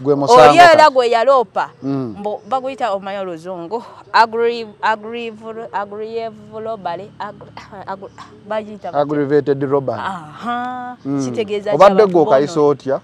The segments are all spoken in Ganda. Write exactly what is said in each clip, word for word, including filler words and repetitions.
gwe musango oli era gwe yalopa mm. mbo baguyita omanyi oluzungu agri agri agrievable robbery bagiyita aggravated robbery aha mm. kitegeeza obadde gwe okayisa otya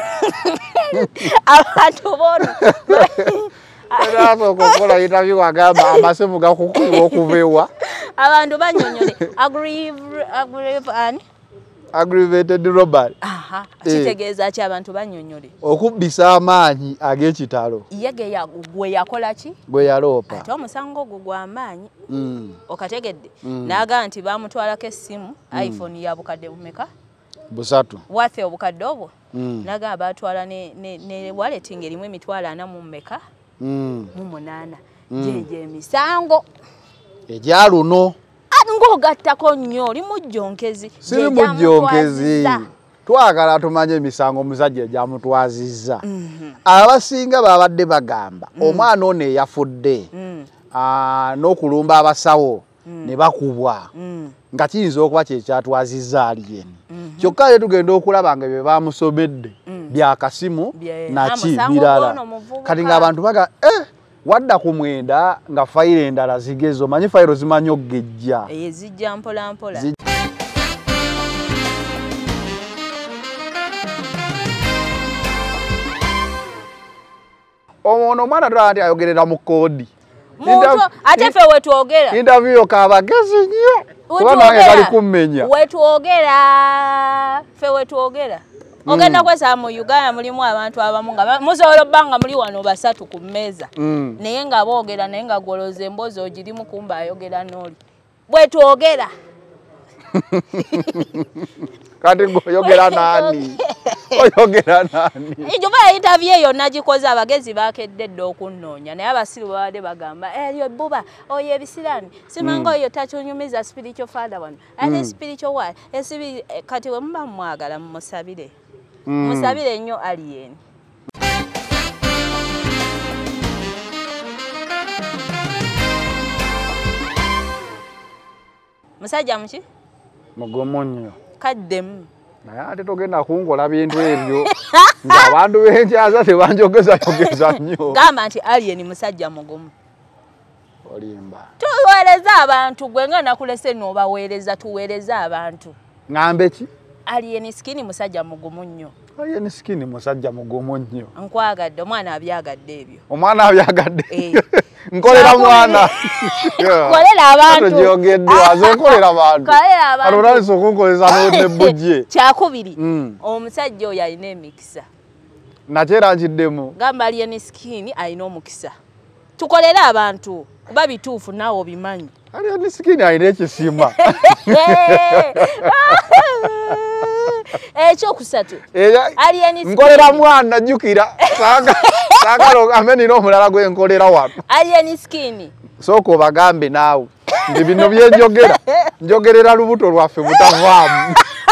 abantu bono era okokola interview agamba amasimu gakukuba okubewa abantu banyonyole agrievable aggravated robbery aha kitegeeza ki abantu banyonyole okubbisa amaanyi ag'ekitalo yege ya gwe yakola ki gwe yaloopa ate omusango gwo gw'amaanyi mm. okategedde mm. naga nti bamutwalako essimu mm. iPhone ya bukadde bumeka busatu wathe obukadde obwo mm. naga batwala ne, ne, ne wallet ngerimu emitwalo ana mu mmeka mm. mu munaana mm. jeje emisango ejja luno ng'ogattako nnyo oli mujjonkezi siri mujjonkezi twagala tumanye emisango omusajja egyamutwazizza mm -hmm. abasinga babadde bagamba mm. omwana ono eyafudde mm. n'okulumba abasawo mm. ne bakubwa mm. nga kiyinza okuba kyekyatwazizza aliyeni mm -hmm. kyokka ye tugenda okulaba nga bye bamusomedde mm. byakasimu naki birala kati ng'abantu baga eh wadda ku mwenda nga fayiro endala zigezo manyi fayiro zimanyi oggejja eye zijja mpola mpola ono omwana tulaba nti ayogerera mu koodi ate ffe wetwogera interview kabagezi nnyo kuba nange kali kummenya wetwogera ffe wetwogera ogenda kwesaba mu Uganda mulimu abantu abamu nga musobola bbanga muli wano basatu ku mmeeza mm. naye nga boogera naye nga gwoloza emboozi ogirimu kumba ayogera n'oli bwe twogera kati ng'oyogera nani oyogera nani ijuba interview eyo nagikoze abagezi bakedde dde okunnoonya naye abasiru babadde bagamba eryo buba oyo ebisirani simanga oyo takyonyumiza spiritual father wano ate spiritual wa esibi kati we muba mwagala mumusabire Mm. musabire nnyo aliyeni musajja muki mugomo nnyo kaddemu naye ate togenda kungola bintu ebyo ng'abantu b'enkyaza tebanjogeza yogeza nnyo gamba nti aliyeni musajja mugomu olimba tuweereza abantu gwe nga nakulese n'obaweereza tuweereza abantu ng'ambe ki aliyeni skini musajja mugumu nnyo aliyeni skini musajja mugumu nnyo nkwagadde omwana abyagadde ebyo omwana abyagadde nkolera mwana kolera abantu gyogedde waze nkolera abantu kolera abantu alolase okunkoleza n'ebujje kyakubiri omusajja oyo alina emikisa nakyera nkiddemu gamba aliyeni skini alina omukisa tukolera abantu kuba bituufu naawe obimanyi aliyeni skini alina ekisima ekyokusatu nkolera mwana jjukira saagala ogambe nina omulala gwe nkolera wano aliyeni skini sooka obagambe naawe nti bino byenjogera njogerera lubuto lwaffe butavaamu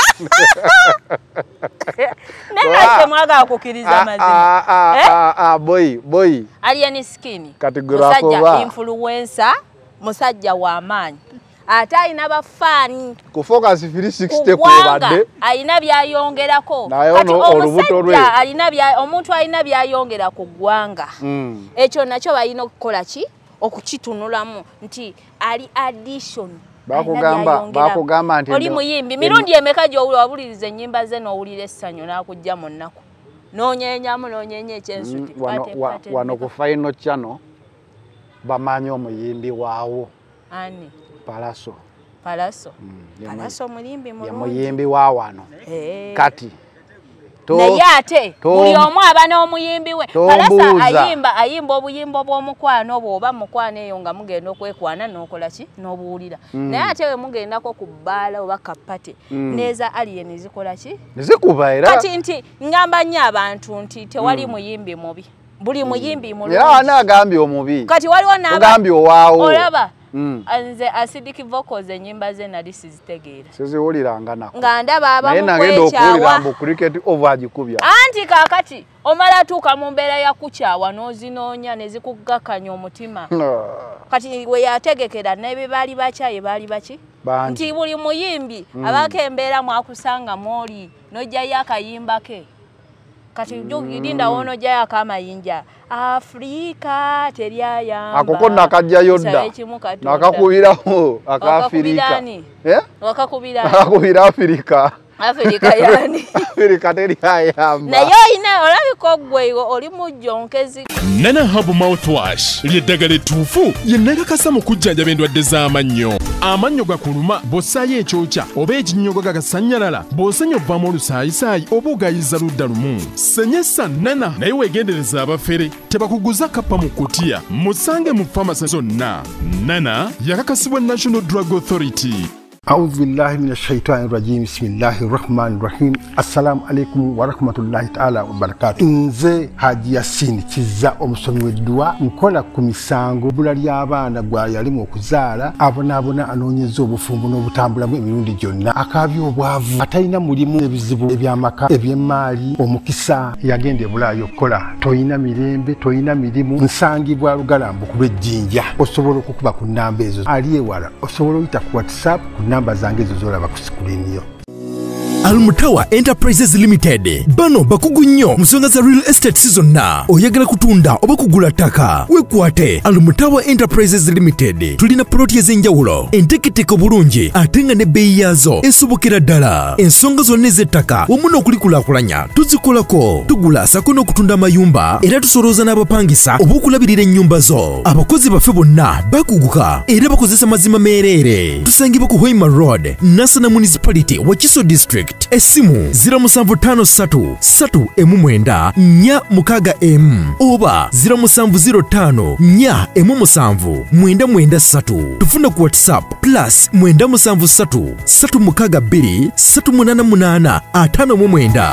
nenase mwagala kukkiriza mazima boyi boyi aliyeni skini musajja influencer musajja w'amaanyi ate alina bafaani ku focus three sixty kwebadde alina byayongerako kati omusajja alina bya omuntu alina byayongera ku ggwanga ekyo nakyo balina okukola ki okukitunulamu nti ali addition bakugamba bakugamba nti oli muyimbi mirundi emeka gy'owuliriza ennyimba ze n'owulira essanyu n'akujja mu nnaku noonyenyamu noonyenya ekyensuti wano ku Final Channel bamanyi omuyimbi waawo ani Palaso Palaso Palaso mulimbi mulungi muyimbi wa wano kati naye ate buli omu aba n'omuyimbi we Palaso ayimba ayimba obuyimbo bw'omukwano bw'oba mukwano eyo nga mugenda okwekwana n'okola ki n'obuwulira naye ate we mugendako ku bbaala oba kapate neeza aliyeni zikola ki zikuba era kati nti ngamba nnyo abantu nti tewali muyimbi mubi buli muyimbi mulungi era anagambye omubi kati waliwo n'agambye owaawo olaba nze acidic vocals ennyimba ze nali sizitegeera siziwuliranga nako nga ndaba abamu naye nagenda okuwulira mbu cricket over agikubya anti kaakati omala tuuka mu mbeera ya kukyawa n'ozinoonya ne zikuggakanya omutima kati we yategekera n'ebyo baali bakyaye baali baki nti buli muyimbi abaako embeera mwakusanga mwoli n'ojjayo akayimba ke kati jogirinda mm. wono jaya kama inja Afrika teryayamba akoko nakajja yodda nakakubiraho akafirika eh wakakubira akakubira Afrika Afrika yani Afrika teryayamba nayo ina olabiko gwe oli mujjonkezi Nana Herbal Mouthwash lyeddagala ettuufu yennagakasa mu kujjanjaba endwadde z'amannyo amannyo gakuluma bw'ossaayo ekyokya oba ekinnyogo gagasannyalala bw'osenya ovaamu olusaayisaayi oba ogayiza ludda lumu senyesa Nana naye weegendereza abafere tebakuguza kappa mu kutiya musange mu famasi zonna Nana yakakasibwa National Drug Authority. أعوذ بالله من الشيطان الرجيم بسم الله الرحمن الرحيم السلام عليكم ورحمة الله تعالى وبركاته nze Haji Yasin kiza omusomi w'eddua nkola ku misango bula ly'abaana gwa yalimu okuzaala abonaabona anoonyeza obufumbo n'obutambulamu emirundi gyonna akabya obwavu atalina mulimu ebizibu eby'amaka eby'emmaali omukisa yagenda ebulaayo okukola toyina mirembe toyina mirimu nsangibwa lugalambu ku lw'ejjinja osobola okukuba ku nnamba ezo ali ewala osobola oyita ku WhatsApp namba zange zozolaba ku screen yo. Almutawa Enterprises Limited bano bakugu nnyo musonga za real estate season na oyagala kutunda oba kugula ttaka wekwate Almutawa Enterprises Limited tulina ploti ez'enjawulo enteketeko bulungi ate nga ne bbeeyi yaazo esobokera ddala ensonga zonna ez'ettaka wamu n'okulikulaakulanya tuzikolako tugula sako n'okutunda amayumba era tusolooza n'abapangisa oba okulabirira ennyumba zo abakozi baffe bonna bakuguka era bakozesa mazima meereere tusangibwa ku Hoima Road Nasana Municipality Wakiso District Esimu zero seven five three three emu mwenda nnya mukaga M oba zero seven zero five nnya emu musanvu mwenda mwenda three tufuna ku WhatsApp plus mwenda musanvu three three mukaga bbiri three munana munana atano mu mwenda.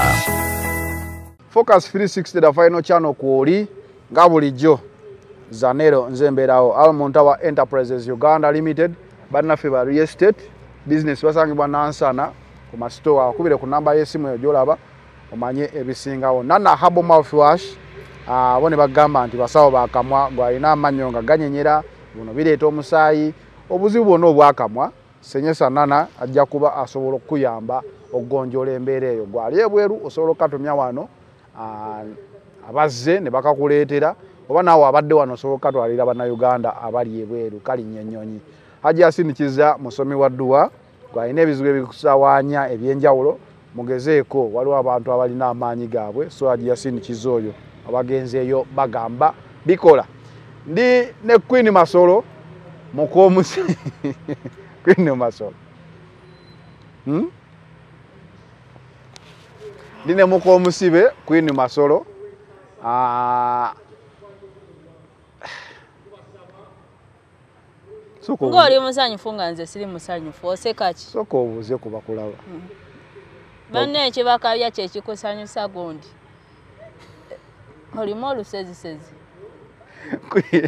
Focus three sixty the final channel kwoli nga bulijjo Zanero nze mbeerawo Almutawa Enterprises Uganda Limited banaffe ba real estate business basangibwa Nansana ku masitowa akubire ku namba y'essimu eyo gyolaba omanye ebisingawo. Nana Herbal Mouthwash ah bone bagamba nti basawo bakamwa gwalina amannyo nga ganyenyera buno bireeta omusaayi obuzibu bwonna obwakamwa senyesa Nana ajja kuba asobola okuyamba okugonjoola embeera eyo gwali ebweru osobola okatumya wano abazze ne bakakuleetera oba naawe abadde wano osobola okatwalira bannayuganda abali ebweru kali nnyonnyonyi. Haji Yasin kiza musomi wa ddua gwalina ebizibu ebikusawaanya ebyenjawulo mugezeeko waliwo abantu abalina amaanyi gaabwe so Haji Yasin kiza oyo abagenzeeyo bagamba bikola. Ndi ne Queen Masolo mukomusi Queen Masolo hmm? Ndi ne mukomusibe Queen Masolo ah Soko ngoli musanyufu nga nze siri musanyufu oseka ki soko obuze kuba kulaba mm. Banne ekibakabya kye kikusanyusa gundi oli molu sezi sezi Queen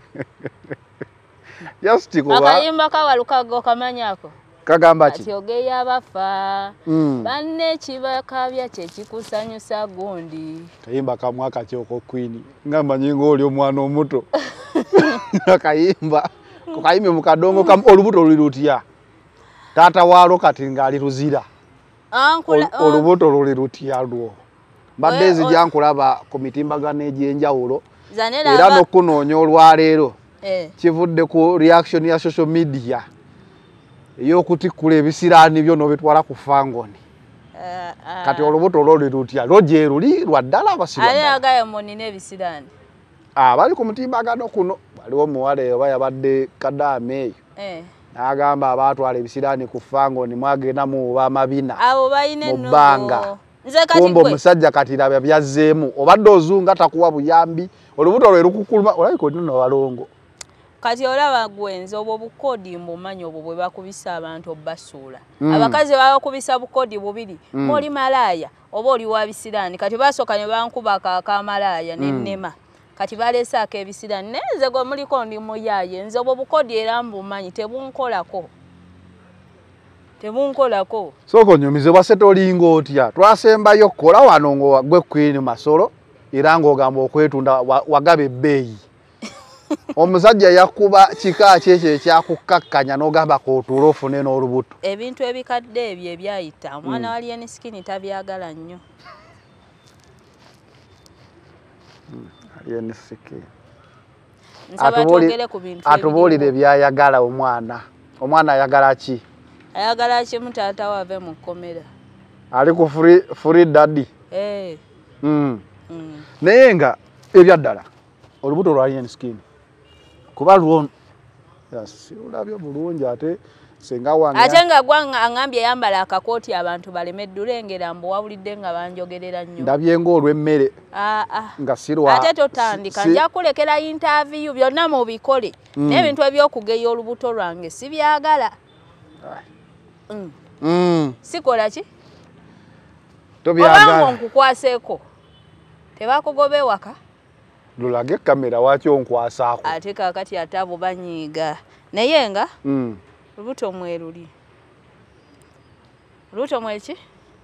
just kuba akayimba kawalukago kamanyako kagamba ki ati ogeya abafa mm. Banne ekibakabya kye kikusanyusa gundi kayimba kamwaka kyoko Queen ngamba nyingo oli omwana omuto akayimba kukayime mukadongo kam olubuto lulirutya tata walo kati ngali ruzira ankula olubuto lulirutya lwo badezi jankulaba ku mitimbagano egy'enjawulo era n'okunoonya olwaleero eh kivudde ku reaction ya social media ey'okutikkula ebisiraani byo n'obitwala ku fangoni uh, uh, kati olubuto lulirutya lwoje luli lwa ddala abasirwa ali agaye monine ebisiraani abali ku mutimbagano kuno waliwo muwale oba yabadde Kadaame eyo eh n'agamba abaatwala ebisiraani ku fangoni mwagenda mu bamabina abo bayine no banga nze kati kumbo musajja katirabya byazzeemu obadde ozunga takuwa buyambi olubuto lwe lukukuluma olabiko nno walongo kati olaba gwenze obwo bukodi mbumanyi obwo bwe bakubisa abantu obasuula mm. Abakazi babakubisa bukodi bubiri mm. Oli malaya oba oli wa bisiraani kati basooka ne bankuba ka malaya mm. N'ennema kati balesa akebisiraani neze gwe muliko ndi muyaye nze obwo bukodi era mbumanyi tebunkolako tebunkolako soko nyumize basetolingo otya twasembayo kola wano ngo gwe Queen Masolo era ng'ogamba okwetunda wagabe ebbeeyi omusajja yakuba kika kyekyo ekyakukakkanya n'ogamba kootuula ofune n'olubuto ebintu ebikadde ebyo ebyayita omwana wali eni skini tabyagala nnyo yenisike nsaba twogere ku bintu atubuulire byayagala omwana omwana ayagala ki ayagala kimu taata wave mu kkomera ali ku free free daddy eh mm. mm. naye nga ebyaddala olubuto lwa yen skin kuba lwo yasi olabyo bulungi ate senga wange ate nga gwanga angambye yambala akakooti abantu balemedulengera mbu wabulidde nga banjogerera nnyo ndabye ng'olwo emmere ah ah nga sirwa ate totandika si, nja kulekera interview byonna mu bikole mm. n'ebintu ebyokugeya olubuto lwange si byagala mm. mm. sikola ki tobyagala obango nkukwaseeko tebakugobe waka lulage kamera waki onkwasaako ate kakati ate abo banyiiga naye nga mm. Lubuto mweruli. Lubuto mweki?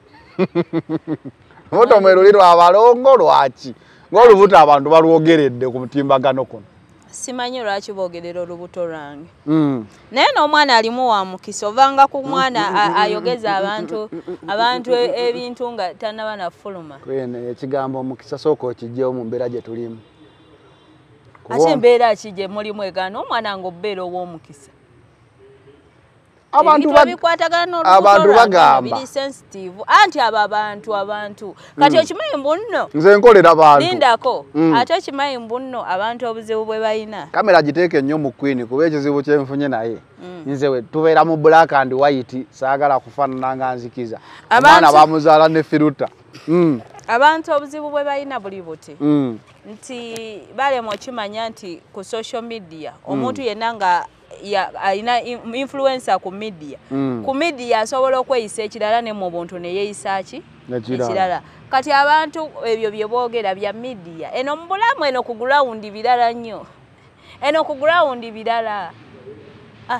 Lubuto mweruli lwa balongo lwaki? Ng'olubuto abantu balwogeredde ku mutimbagano kono. Simanyi lwaki boogerera olubuto lwange. Mm. Naye n'omwana alimu wa mukisa ovanga ku mwana ayogeza abantu abantu ebintu nga tannaba nafuluma. Kwene ekigambo omukisa sooka okijjewo mu mbeera gye tulimu. Ate embeera ki gye mulimu egaana omwana ng'obbeera ow'omukisa. Abantu babikwatagana abantu bagamba biri sensitive anti aba abantu abantu kati okimanyi mbunno nze nkolera abantu lindako mm. ate okimanyi mbunno abantu obuzibu bwe bayina kamera giteeke nnyo mu Queen kuba ekizibu kyenfunye naye mm. nze we tubeera mu black and white saagala kufaanana nga nzikiza abaana bamuzaala ne firuta mm. abantu obuzibu bwe bayina buli buti mm. nti balemu okimanya nti ku social media omuntu mm. yenna nga ya aina influencer ku media mm. ku media asobola okweyisa ekirala ne mu buntu ne yeeyisa ki ekirala kati abantu ebyo bye boogera bya media eno mu bulamu eno ku ground birala nnyo eno ku ground birala ah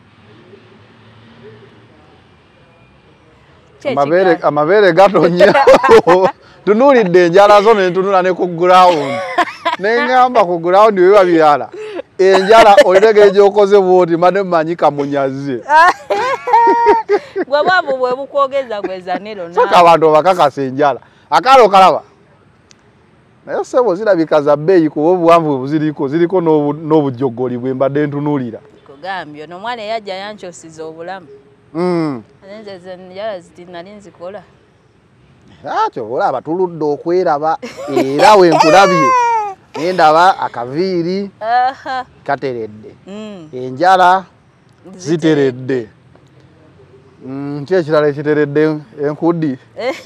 amabere amabere gatonya tunulidde enjala zo ne tunula ne ku ground nengamba ku ground we babirala enjala olege gyokoze bwoti mane manyika munyaze gwe babu bwe bukwogeza gweza nero na saka abantu bakakasa enjala akalo kalaba naye sebo zirabika za bbeeyi kuba obuwanvu buziriko ziriko n'obujjogoli bwe mbadde ntunulira kugambye no mwana yajja yankyosiza obulamu mm. nze enjala zitinali nzikola atyo olaba tuludde okweraba era we nkulabye Nendaba akaviiri aha kateredde mm. enjala ziteredde mm kye kirala ekiteredde enkudi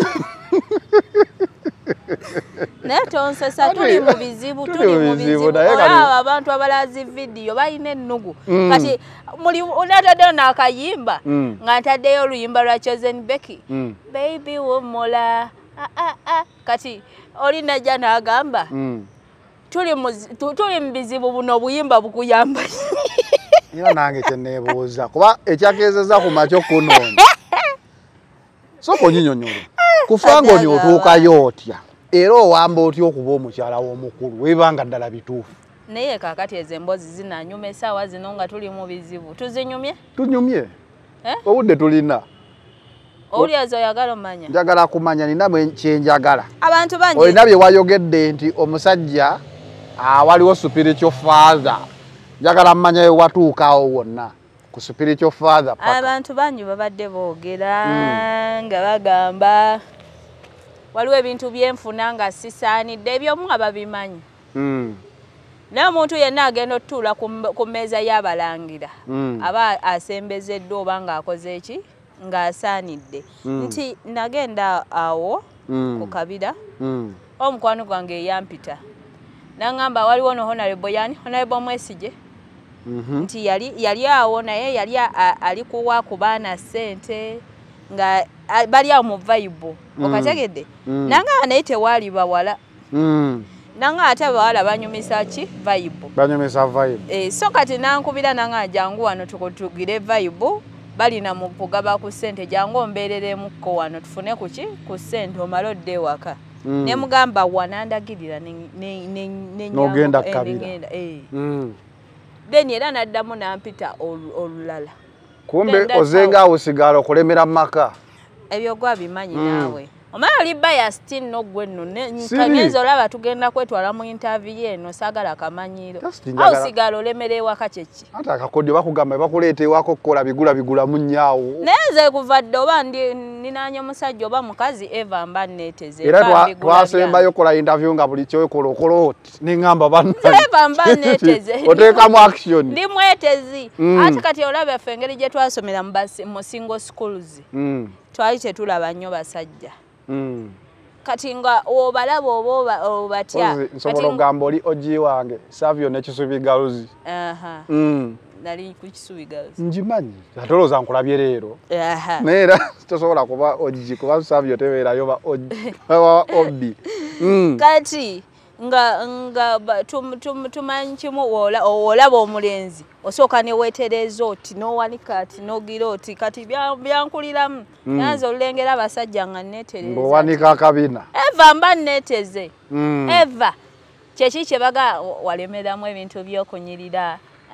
netonse sa tuli mu bizibu tuli mu bizibu aba abantu abalazi video bayine ennugu mm. kati muli unatadde na akayimba mm. ngantaddeyo oluyimba lwa Chosen Becky mm. baby womola ah, ah, ah. kati oli najja n'agamba mm. tuli tuli mbizibu buno buyimba bukuyamba ina nange kyenebuuza kuba ekyakezeza ku macho kuno soko nyinyonyolo kufanga oni otuukayo otya era owamba otya okuba omukyala w'omukulu webanga ddala bituufu naye kakati ezo emboozi zinanyuma essaawa zino nga tuli mu bizibu tuzinyumye tunyumye eh? Obudde tulina oli azo yagala manya njagala kumanya nina kyenjagala abantu bangi olina bye wayogedde nti omusajja awaliwo spiritual father njagala mmanya ye watuukaawo wonna ku spiritual father paka abantu bangi babadde boogera mm. nga bagamba waliwo ebintu byenfuna nga sisaanidde ebyomu ababimanyi mm. naye omuntu yenna agenda otutuula ku mmeeza y'abalangira mm. aba asembezeddwa oba ng'akoze eki ng'asaanidde mm. nti nagenda awo mm. ku kabira mm. omukwano gwange eyampita nangamba waliwo no honorable yani honorable Mwesije mm -hmm. nti yali yali awo naye yali ali kuwa ku baana sente nga bali awo mu vibe mm. okategedde mm. nanga anaite wali bawala mm. nanga ate bawala banyumisa ki vibe banyumisa vibe eh so kati nankubira nanga jangu wano tukutugire vibe bali na mupugaba ku sente jangu mbereremu ko wano tufune kuki ku sente omalodde waka mm. ne mugamba wanandagirira ne ne ne, ne nogenda kabira eh mm. then era naddamu nampita olulala kumbe ozenga osigalo kulemera maka ebyo gwa bimanyi mm. nawe omala oli bias tin no gwe nno kanyenzo olaba tugenda kwetwala mu interview eno saagala akamanyiro awo sigala olemerewa kacheki ate akakodyo bakugamba bakuleetewako kukola bigula bigula mu nnyawo neze kuvadde oba ninanya omusajja oba mukazi Eva mba neeteze era twasembayo kola interview nga buli kyokola okola oti neŋŋamba banna Eva mba neeteze oteekamu action ndi mwetezi ate kati olaba ffe engeri gye twasomera mu single schools twali tetulaba nnyo basajja Mm. kati nga obalaba oba obatya nsobola ogamba oli ogi wange Savio n'ekisubi galuzi aha mm. nali ku kisubi galuzi njimanyi atolooza nkulabye leero aha neera tosobola kuba ogi kuba Savio tebeerayo ba ogi obi mm. kati nga nga tumanyi kimu olaba omulenzi osooka ne weetereza oti n'owanika ati n'ogira oti kati byankuliramu yanze olulengera abasajja nga neetereza ng'owanika akabina Eva mba neeteze Eva kyeki kye baga walemeramu ebintu by'okunyirira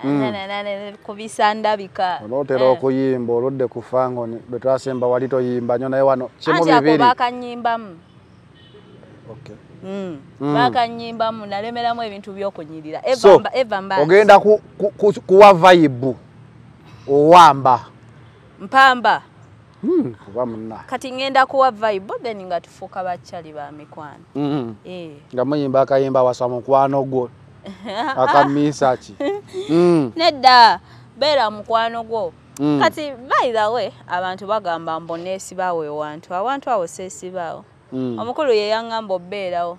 kubisa ndabika onootera okuyimba oludde ku fangoni bwe twasemba wali toyimba nnyo naye wano kimu bibiri anti ako bakanyimbamu okay. Mm. Mm. Baka nyimba munalemeramu ebintu by'okunyirira Eva so, mba Eva mba ogenda ku, ku, ku, kuwa vibe owamba mpamba mm. kuba munna kati ngenda kuwa vibe then nga tufuuka bachali ba mikwano mm. eh nga muyimba akayimba wasa mukwano gwo akamisa ki mm. nedda beera mukwano gwo mm. kati by the way abantu bagamba mbonesi bawe wantu abantu awo sesi bawo Mm. omukulu ye yangamba obbeerawo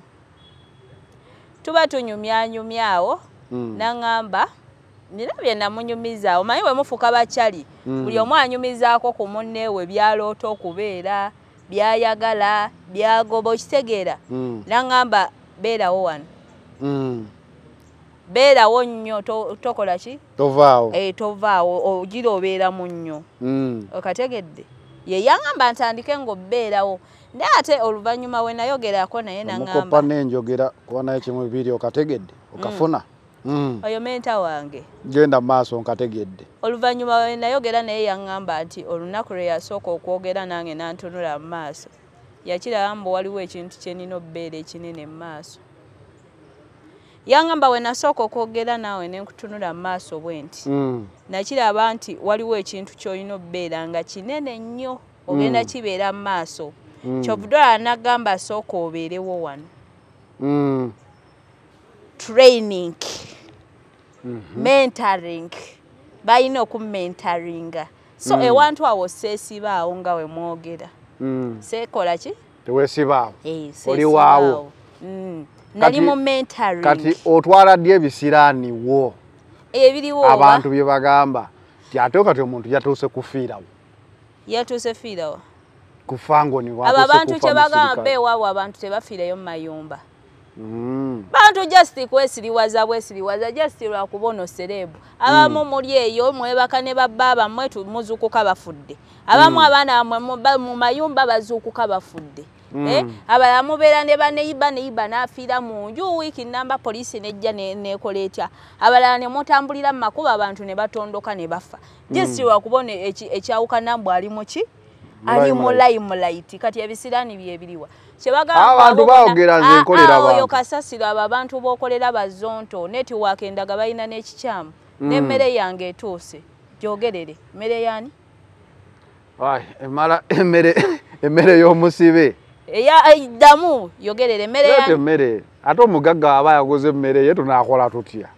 tuba tunyumyanyumyawo mm. nangamba nina bye namunyumiza omanyi bwe mufuka bachali mm. buli omu anyumizaako ku munneewe byaloota okubeera byayagala byagoba okitegeera mm. nangamba beerawo wano mm. beerawo nnyo tokola ki tovaawo e, tovaawo ogira obeera mu nnyo mm. okategedde ye yangamba ntandike ng'obbeerawo naye ate oluvannyuma we nayogerako naye nangamba mukopa n'enjogera kuba naye kimu bibiri okategedde okafuna mm. mm. oyo menta wange genda mu maaso nkategedde oluvannyuma we nayogera naye yangamba nti olunaku lwe yasooka okwogera nange nantunula mu maaso yakiraba mbu waliwo ekintu kye nina obbeera ekinene mu maaso yangamba we nasooka okwogera naawe ne nkutunula mu maaso bwe nti mm. nakiraba nti waliwo ekintu ky'olina obbeera nga kinene nnyo ogenda mm. kibeera mu maaso mm. kyovudwala nagamba sooka obeerewo wano mm. training mm -hmm. mentoring balina okumentoringa so mm. ewantu awo seesibaawo nga we mwogera mm. seekola ki teweesibaawo hey, oli waawo mm. nali mu mentoring kati otwala ddi ebisiraaniwo ebiriwo abantu bye bagamba ti ate kati omuntu yatuuse kufiirawo yatuuse fiirawo kufangoni abo abantu kye bagamba beewaawo abantu tebafiireyo mu mayumba mm. bantu just kwesiriwaza bwesiriwaza just lwakubono serebu abamu mm. muli eyo mwebaka ne bababa mwetu muzukuka bafudde abamu mm. abaana mu mayumba bazukuka bafudde mm. eh abala mubeera ne baneiba neiba nafiira mu nju wiki namba police nejja nekola etya abala ne mutambulira mu makuba abantu ne batondoka ne bafa just mm. lwakubona ekyawuka nambu ali mu ki ali mu limelight kati ebisirani bye biliwa kyebagamba abantu baogera nze nkolera abantu oyo kasasiro abo abantu bokolera bazonto network endaga balina n'ekikyamu mm. n'emmere yange etuuse gyogerere mmere yani ay emala emmere emmere y'omusibe eya damu yogerere emmere yani emmere ate omugagga aba yagoze emmere ye tunaakola tutya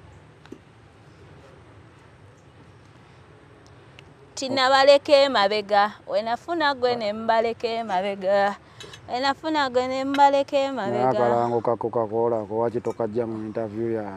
tinabaleke mabega wenafuna gwe ne mbaleke mabega wenafuna gwe ne mbaleke mabega akalango kako kakola ko wakitoka jja mu interview ya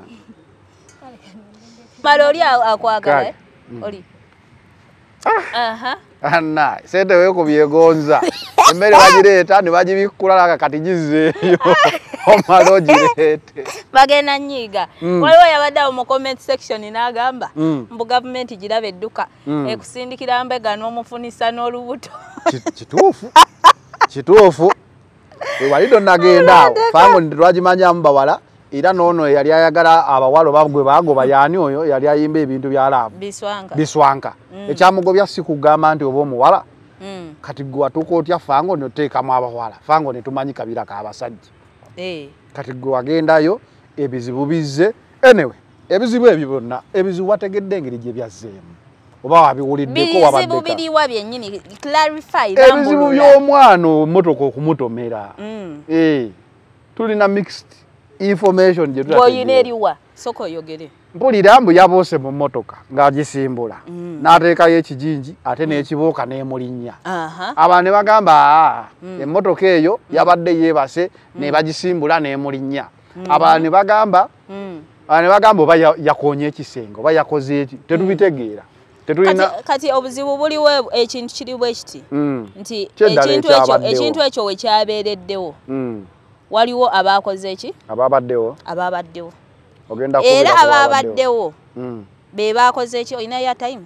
maloli akwagala eh? mm. oli aha anna sente we ko byegonza emmere bagireeta ne bagibikula laka kati gizeeyo omaloji lete bagenda nyiga mm. waliwo yabadde mu comment section inagamba mm. mbu government girabe edduka mm. ekusindikira mbega n'omufunisa n'olubuto kituufu kituufu walido nagenda fango ndwagimanya mbawala era nono yali ayagala abawalo bagwe bagoba yani oyo yali ayimba ebintu bya laavu biswanka biswanka mm. ekyamugobya sikugamba nti obo muwala Mm. Kati gwe watuuka otya fango noteekamu abawala. Fango ne tumanyi kabira k'abasajja. Eh. Kati gwe wagendayo ebizibu bizze. Anyway, ebizibu ebyo byonna ebizibu wategedde engeri gye byazzeemu. Oba wabiwuliddeko wabaddeka. Bizibu biriwa byennyini clarify ebizibu by'omwana ommotoka okumutomera. Mm. Eh. Tulina mixed information gye tulategeera. Boyina eriwa soko yogere. Mpulira mbu yaboose mu mmotoka ng'agisimbula. Mm. N'ateekayo ekijinji ate n'ekibuuka n'emulinnya. Aha. Abantu ne bagamba mm. emmotoka eyo yabadde yeebase mm. ne bagisimbula n'emulinnya. Mm. Abantu ne bagamba mm. abantu ne bagamba oba yakoonye ekisenge oba yakoze eki tetubitegeera. Tetulina kati, kati obuzibu buliwo ekintu kiri bwe kiti mm. nti ekintu ekyo ekintu ekyo we kyabeereddewo. Mm. Waliwo abaakoze eki? Ababaddewo. Ababaddewo. Ogenda kubira era ababaddewo mm. be baakoze eki olina ya time?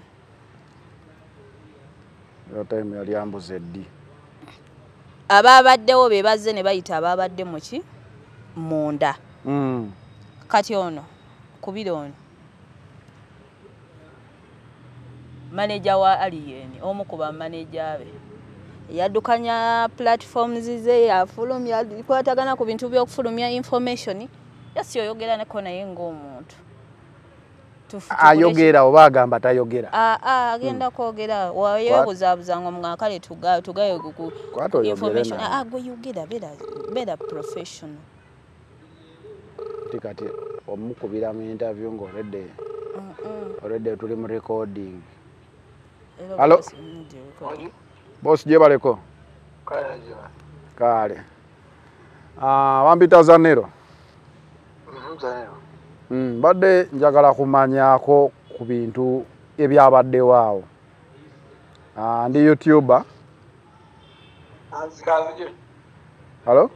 Ya time yali ambuze ddi. Ababaddewo be bazze ne bayita ababadde mu ki? Munda. Mm. Kati ono kubira ono manager wa Alien omu ku ba manager be yaddukanya platforms ze yafulumya kwatagana ku bintu by'okufulumya information yasi oyogera neko naye ng'omuntu ayogera oba agamba tayogera. Ah ah agenda kwogera wayebuzaabuzanga omwakale tugayo tugayo ku information. Ah gwe yogera bera bera professional. Tikati omukubira mu interview ng'oledde oledde tuli mu recording. Hello? Boss je baleko? Kale je. Kale. Ah, wampita Zanero. Mhm, Zanero. Mm, badde njagala kumanyako ku bintu ebyabaddewo awo. Ah, ndi YouTuber. Anzikaje. Hello?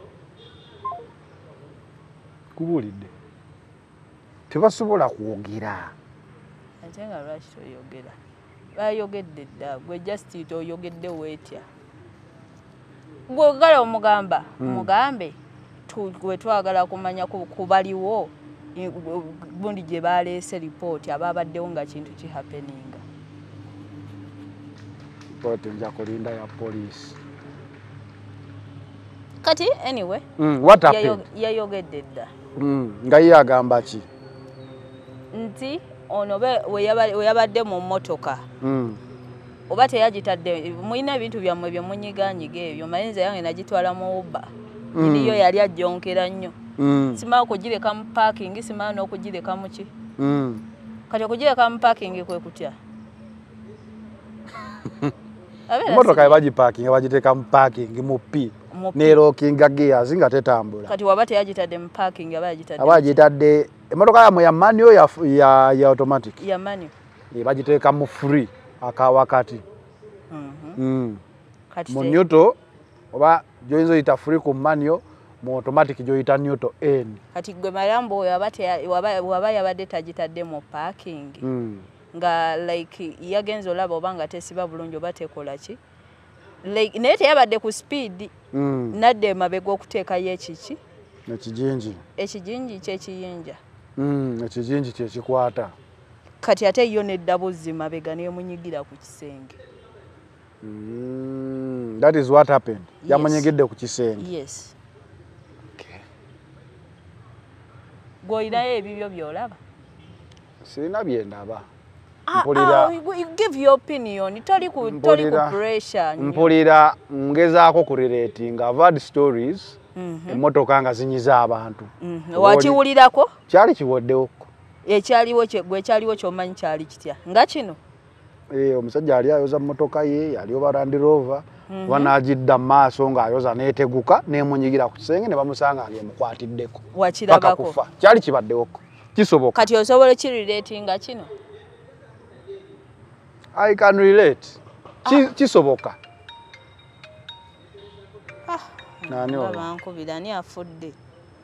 Kubulidde. Tebasobola kwogera. Atenga lwaki toyogera. Bayogedde dda gwe just toyogedde wetya. Gwe gala omugamba mugambe gwe twagala kumanya kubaliwo bundi gye baleese report ababaddewo nga kintu ki happening. Report nja kulinda ya police. Kati anyway mm, what happened? Yayogedde dda. Mm, nga ye agamba ki? Nti ono be we yabadde mu mmotoka. Mm. Oba teyagitadde mulina ebintu byammwe bye munyiganyiga ebyo mayinza yange nagitwala mu Uber. Mm. Ndiyo yali ajjonkera nnyo. Mm. Simala okugireka mu parking simala n'okugireka mu ki. Mm. Kati okugireka mu parking kwe kutya. Motoka yabaji parking yabagiteeka mu parking mu P. Nero kinga gears nga tetambula. Kati waba teyagitadde mu parking abagitadde. Abagitadde emotoka yamwe ya manual ya ya, ya automatic. Ya manual. Yabagiteeka mu free akawakati. Mhm. Mm. Kati mu neutral oba joyinzo ita free ku manual mu automatic joyita neutral N. Kati gwe Malambo oyo abate waba waba yabadde tagitadde mu parking. Mm. Nga like yagenzo labo obanga tesiba bulungi obatekola ki. Like nete yabadde ku speed. Mm. Nadde mabego okuteeka yekiki. Ekijinji. Ekijinji kyekiyinja. Mm, ekijinji kyekikwata. Kati ate yo neddabuzi mabega ne munyigira ku kisenge. Mm, that is what happened. Yes. Yamunyigidde ku kisenge. Yes. Okay. Goira ebibyo byolaba. Sirina byendaba. Mpulira ah, you give your opinion. Toli ku toli ku pressure. Mpulira ngezaako ku relating avoid stories. Mhm. Mm Emotoka nga zinyiza abantu. Mhm. Mm Wakiwulirako? Kyali kiwoddewo. Ekyaliwo kye gwe kyaliwo kyomanyi kyali kitya. Nga kino. Eh omusajja ali ayoza motoka ye yali oba Land Rover. Mm -hmm. Wanajidda maaso nga ayoza neteguka nemunyigira ku kisenge ne bamusanga ali mukwatiddeko. Wakirabako. Kyali kibaddewo. Kisoboka. Kati osobola ki relating nga kino? I can relate. Ki ah. Kisoboka. Ah. Nani oyo? Bankubira ni afudde.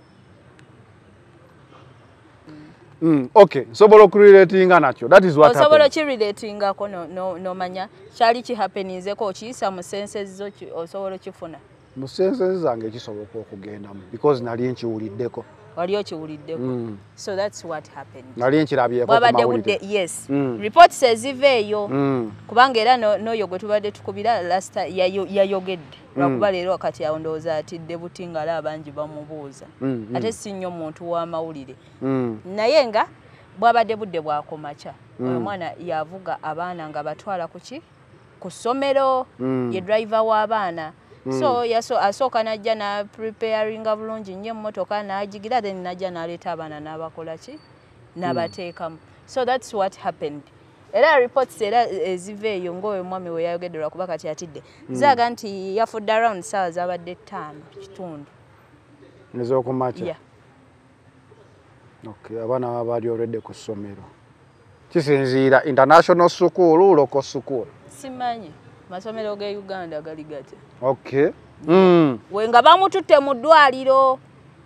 Mm, okay. Sobola ku relating nakyo. That is what happened. Osobola ki relating ako no no no manya. Kyali ki happeninze ko kiyisa mu senses zo osobola kifuna. mu sense zange kisoboka okugendamu because nali nkiwuliddeko. Wali okiwuliddeko. Mm. So that's what happened. Nali nkirabyeko Wabadde ku budde, mawulire. yes. Mm. Reports eziveeyo. Mm. Kubanga era n'oyo gwe tubadde tukubira last yayogedde. Mm. Lwakuba leero kati awo ndowooza atidde butingala abangi bamubuuza. Mm. Ate si nnyo muntu w'amawulire. Mm. Naye nga bwabadde budde bwakomacha. Mm. Oyo mwana yavuga abaana nga batwala kuki? Ku ssomero, Mm. ye driver w'abaana. Mm. So yaso asooka najja na preparinga bulungi nnyo emmotoka n'agigira then najja n'aleeta abaana n'abakola ki? N'abateekamu. Mm. So that's what happened. Era reports era eziveeyo ng'oyo mwami we yayogedde lwakuba kati atidde. Mm. Zaaga nti yafudde around ssaawa zabadde ttaano kitundu. Ez'okumakya? Yeah. Okay, abaana baba bali already ku ssomero. Kisinziira international school, local school. Simanyi. Masomero ge Uganda gali gate. Okay. Mm. Wenga bamututte mu ddwaliro.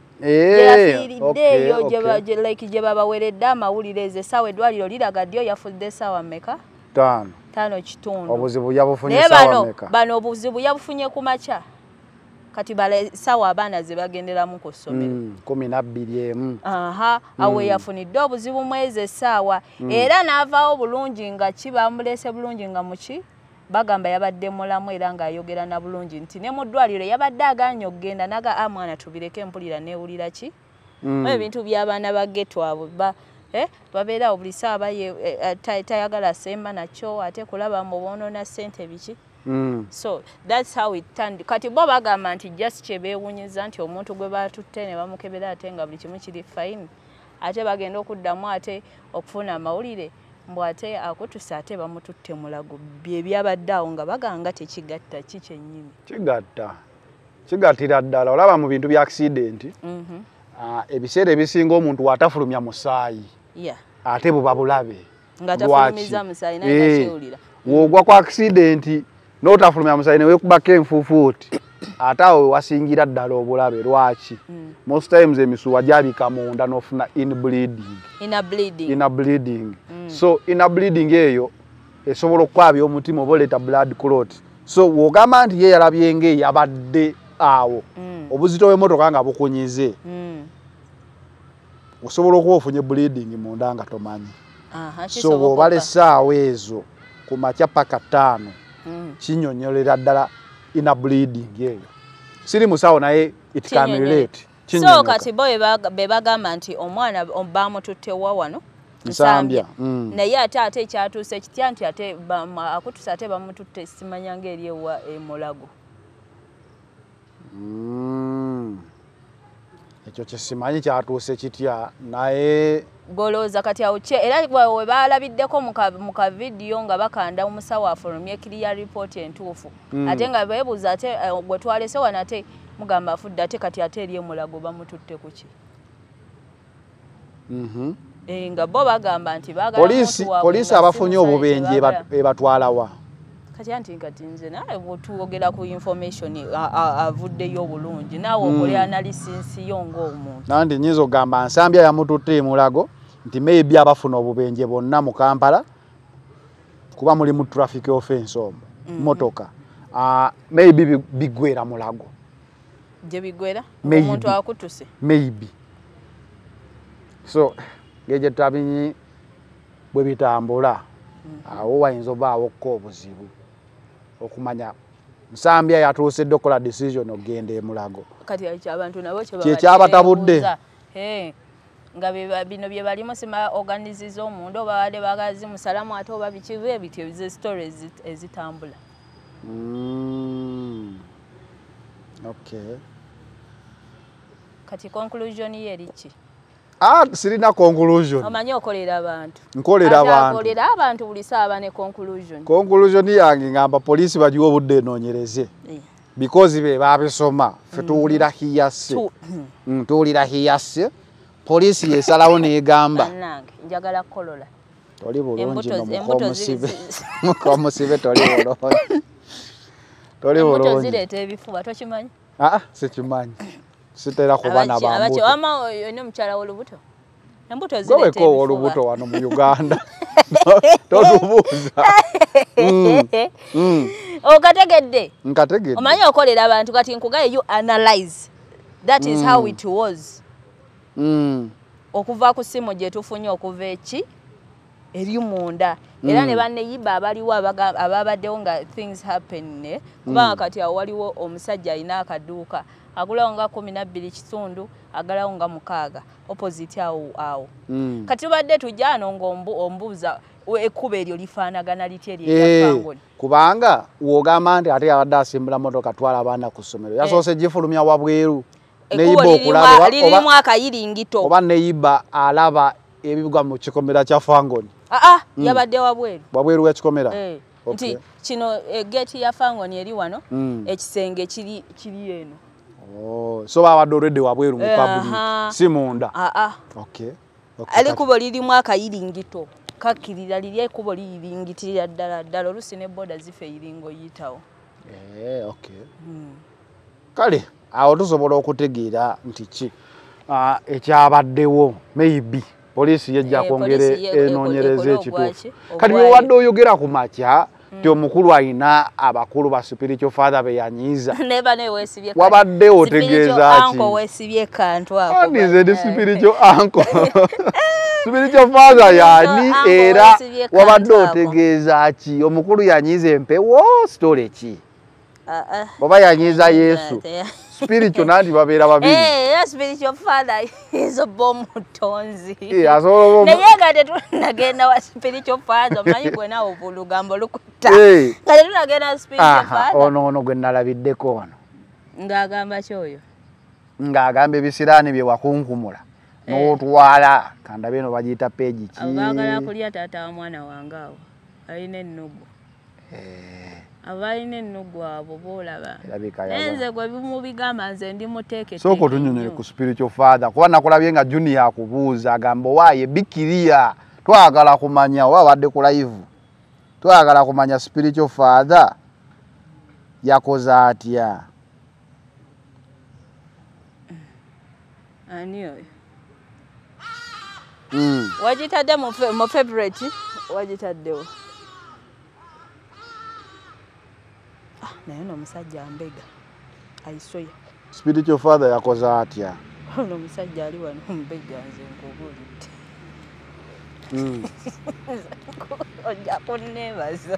Eh. Okay. Yo okay. Like je babaweredde amawulire ze sawa eddwaliro liraga ddyo yafudde sawa mmeka? Tano. Tano kitundu. Obuzibu yabufunye sawa mmeka? Bano obuzibu yabufunye ku makya. Kati bale sawa abaana ze bagenderamu ku ssomero. Mm, kumi na bbiri emu. Aha, mm. Awe yafunidde obuzibu mwezi sawa. Mm. Era n'avaawo bulungi nga kibamulese bulungi nga muki? Bagamba yabadde mulamu era ng'ayogera na bulungi nti ne mu ddwaliro yabadde agaanye okugenda naga amwana tubireke mpulira neewulira ki? Mm. Ebintu by'abaana ba ghetto abo ba eh babeera buli saaba ye eh, tayagala semba nakyo ate kulaba mu bonoona ssente biki? Mm. So that's how it turned. Kati bo bagamba nti just kyebewunyiza nti omuntu gwe batutte ne bamukebera ate nga buli kimu kiri fine. Ate bagenda okuddamu ate okufuna amawulire mbu ate akutusa ate bamututte mulago bye byabadde awo nga baganga tekigatta ki kyennyini. Kigatta. Kigattira ddala olaba mu bintu bya accident. Mm -hmm. uh, ebiseera ebisinga omuntu watafulumya musaayi. Yeah. Ate buba bulabe. Nga tafulumiza musaayi naye takiwulira. Wogwa kwa accident n'otafulumya musaayi ne weekubako enfuufuuti. Ate awo wasingira ddala obulabe lwaki? Mm. Most times emisuwa gyabika munda n'ofuna inbleeding. Inner bleeding. Inner bleeding. Mm. So inner bleeding eyo esobola okwabya omutima oba oleeta blood clot. So wogamba nti ye yalabye ng'eyabadde awo. Mm. Obuzito bw'emmotoka nga bukunyize. Mm. Osobola okuba ofunye bleeding munda nga tomanyi. Aha, so bw'obala essaawa ezo ku makya paka ttaano. Mm. Kinyonyolera ddala inner bleeding eyo. Siri musawo naye it can relate. So kati boy be bagamba nti omwana bamututte wa wano Nsambya. Mm. Naye ate ate ekyatuuse kitya nti ate akutusa ate bamututte simanya ngeri ewa emulago. Mm. Ekyo kyesimanyi kyatuuse kitya naye goloza kati awo che era we balabiddeko mu ka video nga bakanda omusawo afulumye clear report entuufu. Mm. Ate nga beebuuza ate gwe twalese wana ate mugamba afudde ate kati ate eri emulago bamututte kuki. Mhm. Eh nga bo bagamba nti bagala polisi polisi abafunye obubenje ebatwalawa. Kati anti kati nze naye bw'otuwogera ku information avuddeyo bulungi naawe okole analysis yo ng'omuntu. Nandi nyizo gamba Nsambya yamututte emulago nti maybe abafuna obubenje bonna mu Kampala kuba muli mu traffic offense omwo. Mm -hmm. Motoka. Ah uh, maybe bigwera mulago. Je bigwera? Omuntu akutuse. Maybe. So geje tabinyi bwe bitambula. Mm. Awo wayinza obaawo ko obuzibu okumanya Nsambya yatuuse dokola decision ogende emulago. Kati abantu nabo kye kyabatabudde. Eh nga bino bye balimu sima organizizo omuntu obade bagazi musalamu ate oba bikiwe bityo ze stories ezitambula. Mm. Okay. Kati conclusion yerichi. Ah, sirina conclusion. Omanyi okolera abantu. Nkolera abantu. Okolera abantu buli saaba ne conclusion. Conclusion yange ngamba police bajiwa obudde enoonyereze. Yeah. Because be babisoma fe tuwulira hiyase. Mm, tuwulira hiyase. Police yesalawo negamba. Nange njagala kolola. Toli bulungi no mukomusibe. Mukomusibe toli bulungi. Toli bulungi. Embuto zireeta ebifuba tokimanyi? Ah, sikimanyi. Sitera kubana bambuto. Abachi ama ono mchala olubuto. Embuto zireeta ebifuba. Gwe ko olubuto wano mu Uganda. totubuuza. Mm. Mm. Okategedde. Nkategedde. Omanyi okolera abantu kati nkugaye you analyze. That is mm. how it was. Mm. Okuva ku simu gye tufunye okuva eki eri munda. Era mm. ne banneyiba abaliwo ababaddewo nga things happen ne kubanga mm. kati awo waliwo omusajja alina akaduuka agulawo nga kumi na bbiri kitundu agalawo nga mukaaga opposite awo awo mm. kati tubadde tujjano ng'ombuuza ekkuba eryo lifaanagana litya eryafangoni kubanga wogamba nti ate yabadde asimbula motoka twala abaana ku ssomero yasoose gifulumya wabweru neyiba okulaba lirimu akayiringito oba neyiba alaba ebigwa mu kikomera kya fangoni. Ah ah mm. yabadde wabweru wabweru w'ekikomera eh okay. Nti kino egeti ya fangoni eri wano mm. ekisenge kiri kiri eno. Oh so babadde already wabweru mu public uh -huh. si munda. Ah ah okay, okay. Ali kubo lirimu akayiringito kakirira lirye kubo liringitirira ddala ddala olusi ne boda zife iringo yitawo. Eh okay. Mm. Kale awo tusobola okutegeera nti ki ah ekyabaddewo maybe polisi yejja kwongere enoonyereza ekituufu. Kati bwewadde oyogera ku makya ti omukulu ayina abakulu ba spiritual father be yanyiiza neba ne weesibye wabadde otegeeza ki anko weesibye kantu ako anize di spiritual uncle spiritual father yani era wabadde otegeeza ki omukulu yanyiiza empewo story ki baba yanyiiza Yesu spiritual nandi babeera babiri eh spiritual father is a bomb tonzi eh aso naye gade tunagenda wa spiritual father manyi gwe nawo bulugambo lukuta gade tunagenda spiritual father ono ono gwe nalabiddeko ono ngagamba kyoyo ngagamba ebisiraani bye wakunkumula n'otwala kanda bino bagiyita page ki abagala kulya taata wa mwana wangawo alina ennugu eh abaine ennugu abo bolaba enze gwe bimubigamba nze ndi muteeke soko tunyonyere ku spiritual father kuba nakulabye nga junior akubuuza agambo waaye bikiria twagala kumanya wabadde ku live twagala kumanya spiritual father yakoza atya aniyo mm wajitadde mu February wajitaddewo naye n'omusajja ambega ayisoya spiritual father yakoza atya ono omusajja ali wano mbega nze nkubulidde mm ojja kunneebaza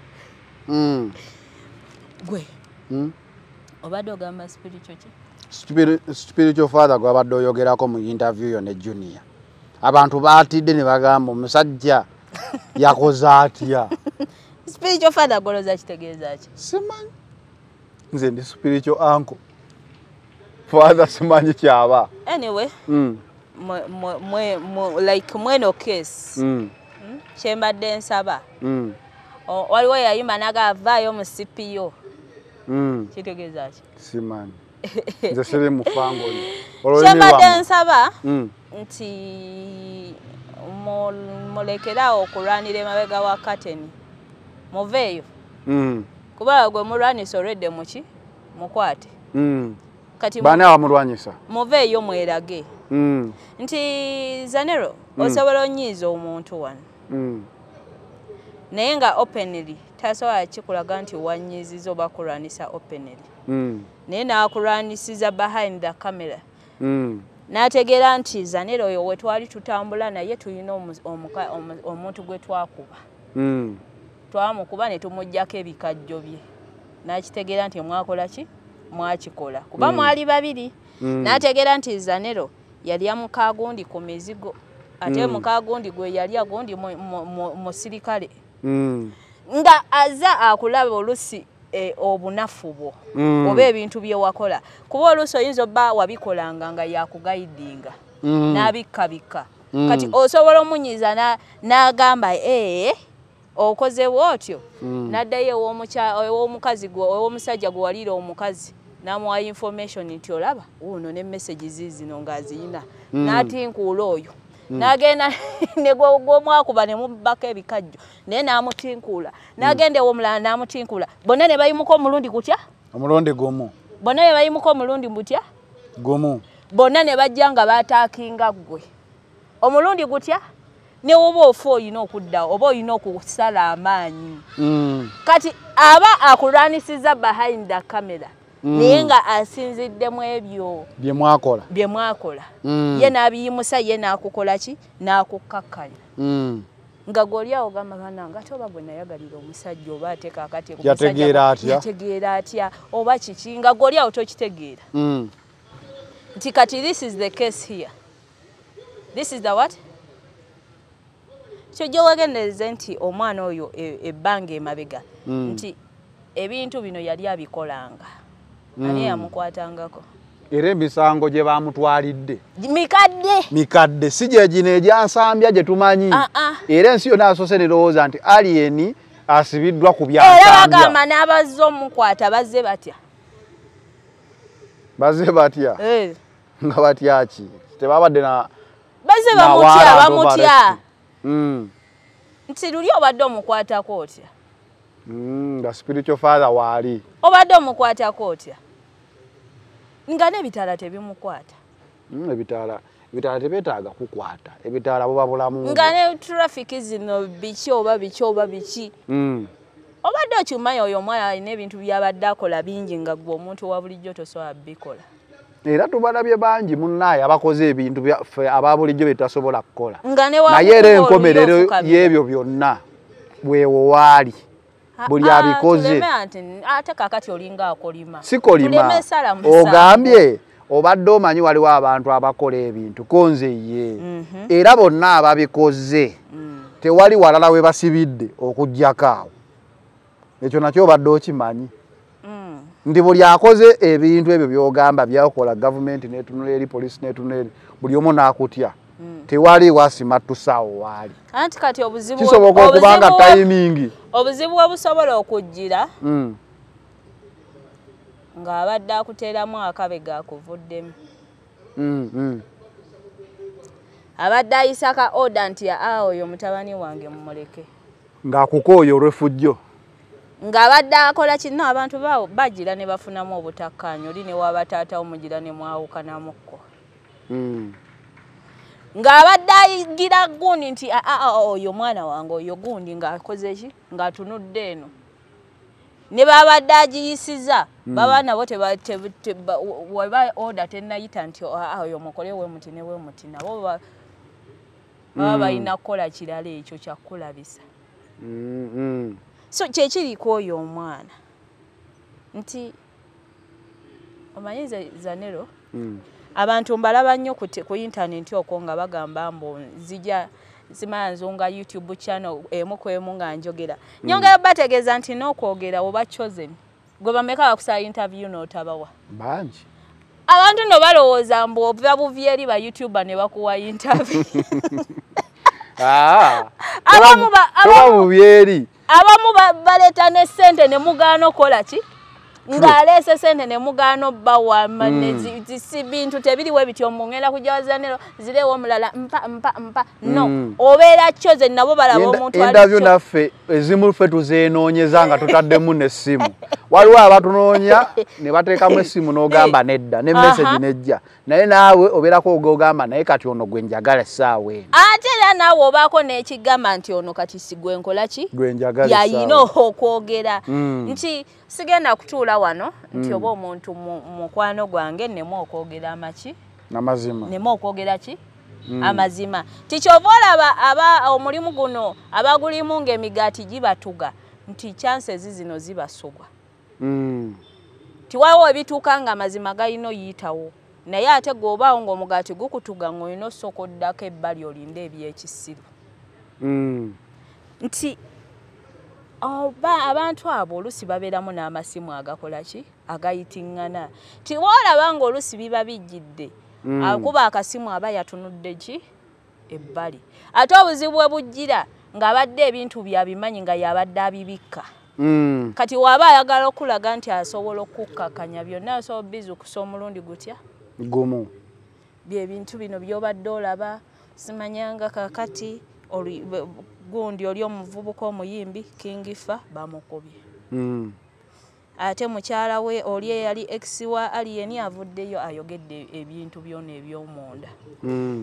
mm gwe mm obadde ogamba spiritual ki spiritual father gwe abadde oyogerako mu interview yo ne junior abantu baatidde ne bagamba omusajja yakoza atya spiritual father goloza kitegeeza ki simanyi nze ndi spiritual uncle father simanyi kyaba anyway mm mwe mwe like mweno case mm kyembadde nsaba mm waliwo yayimba nagavaayo mu C P O mm kitegeeza ki simanyi nze siri mu fangoni kyembadde nsaba mm nti mulekerawo okulwanira emabega wa kateni muveeyo mm kuba gwe mulwanyisa already muki mukwate mm kati bani abamulwanyisa muveeyo mwerage mm nti Zanero mm. osobola onyiiza omuntu wano mm naye nga openly tasobola kikulaga nti wanyiiziza oba kulwanisa openly mm naye naakulwanisiza behind the camera mm n'ategeera nti Zanero oyo we twali tutambula naye tulina omuntu gwe twakuba mm twamukuba ne tumuggyako ebikajjo bye n'akitegeera nti mwakola ki mwakikola kuba mm. mwali babiri mm. n'ategeera nti Zanero yali amukagundi ku mizigo ate mm. mukagundi gwe yali agundi musirikale mm. nga aza akulaba olusi e, obunafu bwo mm. oba ebintu bye wakola kuba olusi oyinza obba wabikolanga nga yakugaidinga mm. n'abikkabikka mm. kati osobola omunyiza n'agamba ee okoze wotyo mm. naddayo ew'omukazi gwe ew'omusajja gwe walira omukazi namuwa information nti olaba uno ne message zizino ngaziyina mm. n'atinkuula oyo mm. n'agenda ne gw'omwakuba ne mubbako ebikajjo naye n'amutinkuula n'agenda ew'omulala n'amutinkuula bonna ne bayimuka omulundi gutya omulundi gumu bonna ne bayimuka omulundi gutya gumu bonna ne bajja nga baataakinga ggwe omulundi gutya ne oba ofa olina okudda oba olina okusala amaanyi mm. kati aba akulwanisiza behind the camera mm. naye nga asinziddemu ebyo bye mwakola bye mwakola mm. ye n'abiyimusa ye n'akukola ki n'akukakkanya mm. nga goliawo gamba bana nga toba gwe nayagalira omusajja oba ateeka akati yategeera atya yategeera atya oba kiki nga goliawo tokitegeera mm. nti kati this is the case here this is the what kyo gyewagendereze nti omwana oyo ebbanga emabega mm. nti ebintu bino yali abikolanga mm. ani yamukwatangako era emisango gye bamutwalidde mikadde mikadde si gye gino egyansambya gye tumanyi uh -uh. era ensi yonna asoose nerowooza nti alieni asibiddwa ku byansambya era bagamba n'abazze omukwata bazze batya bazze batya eh. nga batya ki tebabadde na bazze bamutya bamutya mm. nti luli obadde omukwatako otya mm, nga spiritual father waali obadde omukwatako otya nga n'ebitaala tebimukwata mm, ebitaala ebitaala tebeetaaga kukwata ebitaala buba bulamu nga ne traffic zino biki oba biki oba biki mm. obadde okimanyi oyo omwana alina ebintu byabadde akola bingi nga gwe omuntu wa bulijjo tosobola bikola era tubalabye bangi munnaye abakoze ebintu aba bulijjo bye tasobola kukola naye era enkomerero y'ebyo byonna bwewo waali buli abikoze ate kakati olinga akolima si kolima ogambye obadde omanyi waliwo abantu abakola ebintu konze ye mm -hmm. era bonna ababikoze mm. tewali walala we basibidde okujjako awo ekyo nakyo obadde okimanyi mm. ndi buli akoze ebintu ebyo byogamba byakola gavumenti netunula eri polisi netunula eri buli omu n'akutya mm. tewali wasimattusawo waali anti kati obuzibu kisoboka okubanga timing obuzibu obusobola okujjira mm. nga abadde akuteeramu akabega akuvuddemu mm, mm. abadde ayisaka oda nti awo oyo mutabani wange mumuleke ng'akukooya olw'effujjo nga abadde akola kino abantu bawo bagira ne bafunamu obutakkaanya oli ne wabataatawo mugira ne mwawukanamukko mm. ng'abadde ayigira gundi nti oyo mwana wange oyo gundi ng'akoze ki ng'atunudde eno ne babadde agiyisiza mm. baba nabo weba oda tennayita nti oyo mukole we muti ne we muti nabo baba mm. balina kukola kirala ekyo kyakulabisa mm -hmm. so kyekiri kwoyo omwana nti omanyi Zanero mm. abantu mbalaba nnyo ku internet okwo nga bagamba mbo zijja zimanzunga YouTube channel emu ku emu nga njogera mm. nyongera bategeeza nti n'okwogera oba chosen gwe bameka bakusa interview n'otabawa banji abantu no balowooza mbu obuva buvyeri ba YouTuber ne bakuwa interview ah abamu abamu buvyeri abamu baleta ne sente ne mugaano kola ki ng'aleese sente ne mugaano bawa mane mm. zisi bintu tebiriwe bityo mungenda kujawaza nero zirewo omulala mpa mpa mpa no mm. obeera choze nabo balabo omuntu ali interview naffe ezimu ffe tuzenoonyeza nga tutaddemu n'essimu waliwo abatunoonya ne bateekamu essimu n'ogamba nedda ne message nejja naye naawe obeerako ogamba naye kati ono gwe njagala essaawa eno ate era naawe obaako n'ekigamba nti ono kati si gwe nkola ki gwe njagala yayina okwogera mm. nti sigenda kutuula wano nti oba omuntu mukwano gwange nemu okwogera amaki amazima nemu okwogera ki mm. amazima tikyova olaba aba omulimu guno abagulimu ng'emigaati gibatuga nti chances zino zibasugwa mm. tiwaliwo ebituuka nga amazima galina oyitawo naye ate gweobaawo ng'omugaati gukutuga ng'olina osooka oddako ebbali olinde ebyekisiru mm. nti oba abantu abo olusi babeeramu n'amasimu agakola ki agayitingana tiwoolaba ng'olusi biba bijjidde mm. akuba akasimu aba yatunudde ki ebbali ate obuzibu bwe bujjira ng'abadde ebintu byabimanyi nga yabadde abibikka mm. kati waaba ayagala okulaga nti asobola okukkakanya byonna asobola bizukusa omulundi gutya gumu byebintu bino byobadde olaba simanyanga kakati gundi oli omuvubuka omuyimbi Kingifa bamukubye mm. ate mukyala we oli eyali ex wa Alien avuddeyo ayogedde ebintu byona eby'omunda mm.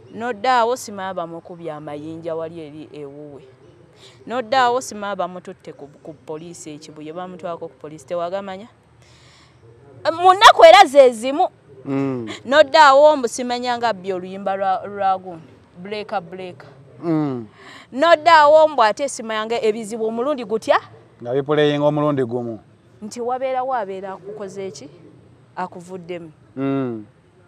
Noddaawo simala bamukubye amayinja wali eri ewuwe. Noddaawo simala bamututte ku, ku poliisi ekibuye bamutwako ku poliisi tewagamanya. Mu nnaku era ze zimu. Mm. Noddaawo mbu simanyanga bbi oluyimba lwa, lwa gundi breaka breaka. Mm. Noddaawo mbu ate simanyanga ebizibu omulundi gutya nga bipuleyinga omulundi gumu nti wabeera wabeera akukoze eki akuvuddemu. Mm.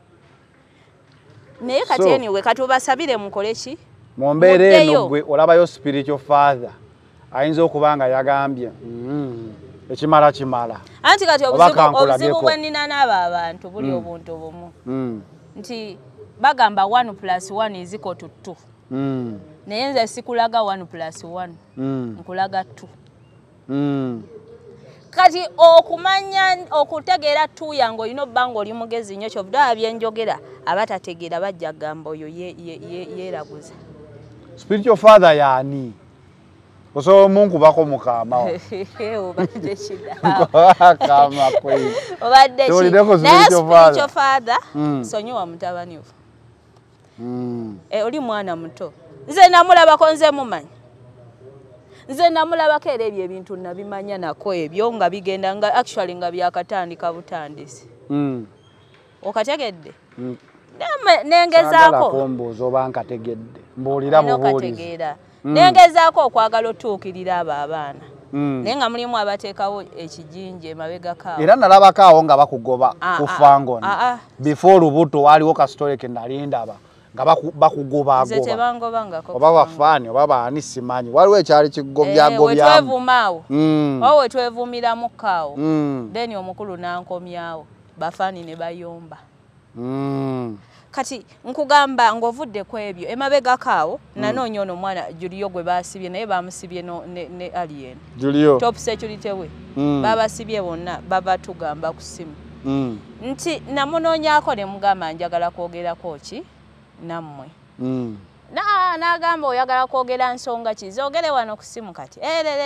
Naye kati So, anyway katubasabire mukole ki mu mbeera eno gwe olabayo spiritual father ayinza okuba nga yagambye mm. ekimala kimala anti kati obuzibu, obuzibu bwe nnina n'abo abantu buli mm. obuntu bumu mm. nti bagamba one plus one is equal to two. Mm. Naye nze sikulaga one plus one Mm. nkulaga two. Mm. Kati okumanya okutegeera two yange olina obba ng'oli mugezi nnyo kyovudde byenjogera abatategeera bajja gamba oyo yeeraguza. Spiritual father yaani osobola omunkubako mukamawo obadde kidaawo kama kweli obadde ki naye spiritual father mm. sonyiwa mutabani wo mm. e, oli mwana muto nze namulabako nze mumanyi nze namulabako era ebyo ebintu nabimanya nako ebyo nga bigenda nga actually nga byakatandika butandisi mm. okategedde mm. nengezaako kombuuza oba nkategedde mbuulira bubuulizi mm. nengezaako okwagala otuukirira abo abaana mm. naye nga mulimu abateekawo ekijinja emabegakaawo era nalabako awo nga bakugoba ku fangoni ah, ah. before lubuto waliwo kasitole ke nali ndaba nga bakugobaagoba oba bafaani oba baani simanyi waliwo ekyali kigobyagobyamu wetwevumaawo mm. oba wetwevumiramukkaawo mm. then omukulu nankomyawo bafaani ne bayomba mm. kati nkugamba ng'ovudde ku ebyo emabegakaawo mm. nanoonya ono omwana Julio gwe baasibye naye bamusibye no, ne, ne alien Julio top security we mm. babasibye bonna baba tugamba ku simu mm. nti namunoonyaako ne mugamba njagala kwogerako ki nammwe mm. na n'agamba oyagala kwogera nsonga ki zoogere wano ku simu kati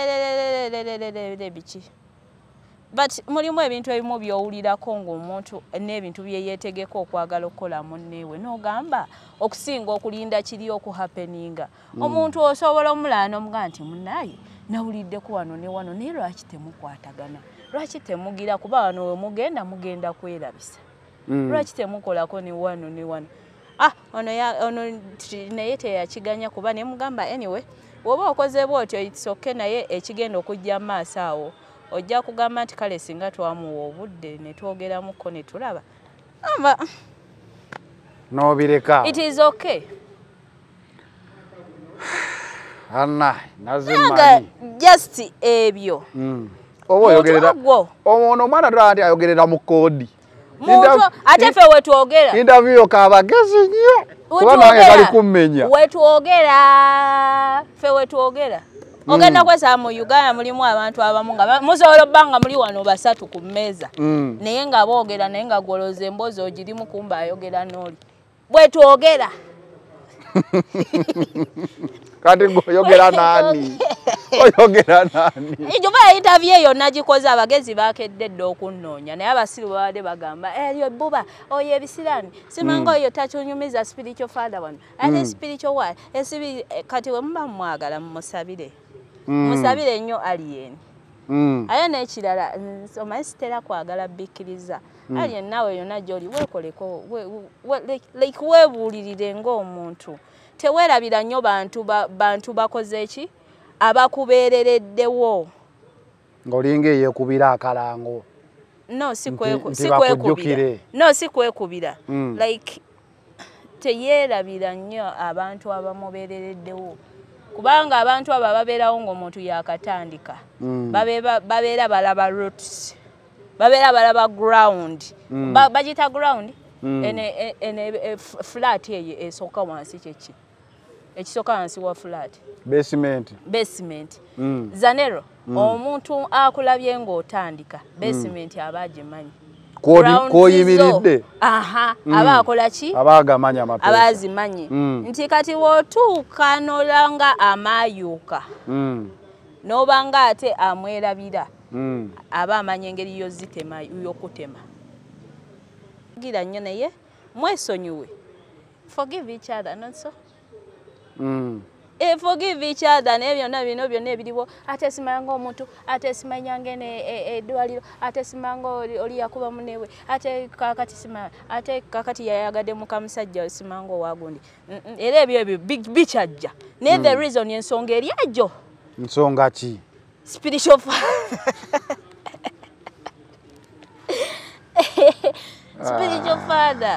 biki but mulimu ebintu ebimu byowulirako ng'omuntu n'ebintu bye yeetegeka okwagala okukola munneewe n'ogamba okusinga okulinda kiri okuhappeninga mm. omuntu osobola omulaana omuga nti munnaaye nawuliddeko wano ne wano naye lwaki temukwatagana lwaki temugira kuba wano we mugenda mugenda kwerabisa mm. lwaki temukolako ne wano ne wano ah ono ya ono naye teyakiganya kuba ne mugamba anyway woba okoze bwotyo it's okay naye ekigenda okujja maaso awo ojja kugamba nti kale singa twamuwa obudde ne twogeramuko ne tulaba amba nobireka it is okay anna nazimanyi just ebyo mm. obo yogerera ono mwana ddala nti ayogerera mu koodi muntu ate ffe wetwogera interview kabagezi nnyo kuba nange kali kummenya wetwogera ffe wetwogera ogenda kwesaba mu Uganda mulimu abantu abamu nga musobola obba nga muli wano basatu ku mmeeza naye nga boogera naye nga gwoloza emboozi ogirimu kumba ayogera n'oli bwetwogera kati ngoyogera nani oyogera nani ijuba interview eyo nagikoze abagezi bakedde dde okunnoonya naye abasiru babadde bagamba eryo buba oyo ebisirani simanga oyo takyonyumiza spiritual father wano ate spiritual wa esibi kati we muba mwagala mumusabire musabire nnyo alien aye n'ekirala omanyi sitera kwagala bikkiriza alien nawe yonna gy'oli weekoleko like weebuulirire ng'omuntu teweerabira nnyo bantu bantu bakoze eki abakubeerereddewo ng'olinga eyeekubira akalango no sikwekubira no sikwekubira like teyeerabira nnyo abantu abamubeerereddewo kubanga abantu abo babeerawo ng'omuntu yakatandika babeera balaba roots babeera balaba ground bagita ground ene flat eyo esooka wansi kyeki ekisooka wansi wa flat basement basement zanero omuntu akulabye ng'otandika basement aba agimanyi koyimiridde aha aba akola ki abaagamanya amapeesa abaazimanyi nti kati wootuuka n'olanga amaayuuka n'oba nga ate amwerabira aba amanya engeri y'okutema gira nnyo naye mwesonyiwe forgive each other, not so? Mm. E forgive each other nebyo na bino byonna ebiriwo ate simanga omuntu ate simanyanga ne eddwaliro ate simanga oli yakuba munewe ate kakati sima ate kakati yayagadde mukamusajja simanga wagundi era ebyo ebyo bichajja ne the reason ensonga eri ajo nsonga ki spiritual spiritual father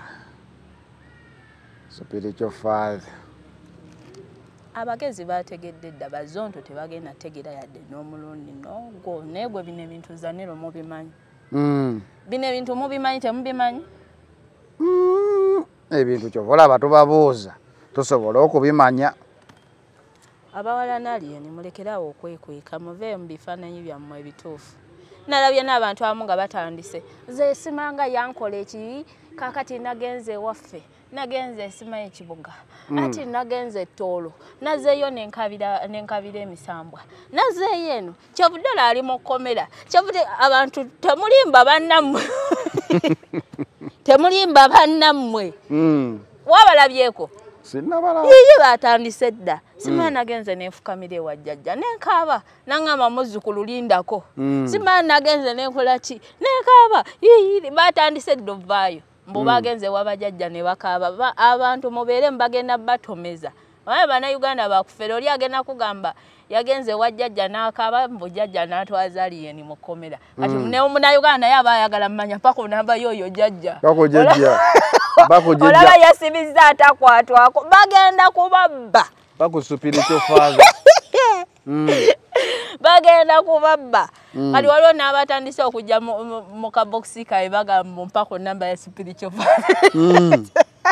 spiritual father abagezi bategedde dda bazonto tebagenda tegera yadde n'omulundi n'ogwo negwe bino ebintu zanero mubimanyi mm. bino ebintu mubimanyi temubimanyi mm. ebintu kyovola batubabuuza tusobola okubimanya abawala naliye nimulekerawo okwekweka muve mu bifaananyi byammwe ebituufu nalabye n'abantu abamu nga batandise ze simanga yankola ekibi kakati nagenze waffe nagenze esima y'ekibuga mm. ati nagenze ettolo nazeeyo nenkabira nenkabira emisambwa nazeeyo eno kyobudola ali mu kkomera kyobude abantu temulimba bannammwe temulimba bannammwe mm. wabalabyeko sinnabala yiye batandise dda simana mm. nagenze nenfukamira ewa jjajja nenkaaba nangamba muzzukulu lindako mm. simana nagenze nenkola ki nenkaaba yiyi batandise dda ovaayo mbo bagenze wabajajja ne bakaaba abantu mubeere mbagenda batomeza abaye bana Uganda bakufera oli agenda kugamba yagenze wajjajja n'akaaba mbo jjajja n'atwazaliye ni mukomera ati ne omuna Uganda yaba ayagala mmanya pako namba yoyo jjajja pako jjajja pako jjajja olaba yasibiza atakwatwako bagenda kubabba pako spiritual father mm. bagenda kubabba mm. kali waliwo n'abatandise okujja mu kaboksi kaye bagamba mpako namba ya spiritual father mm.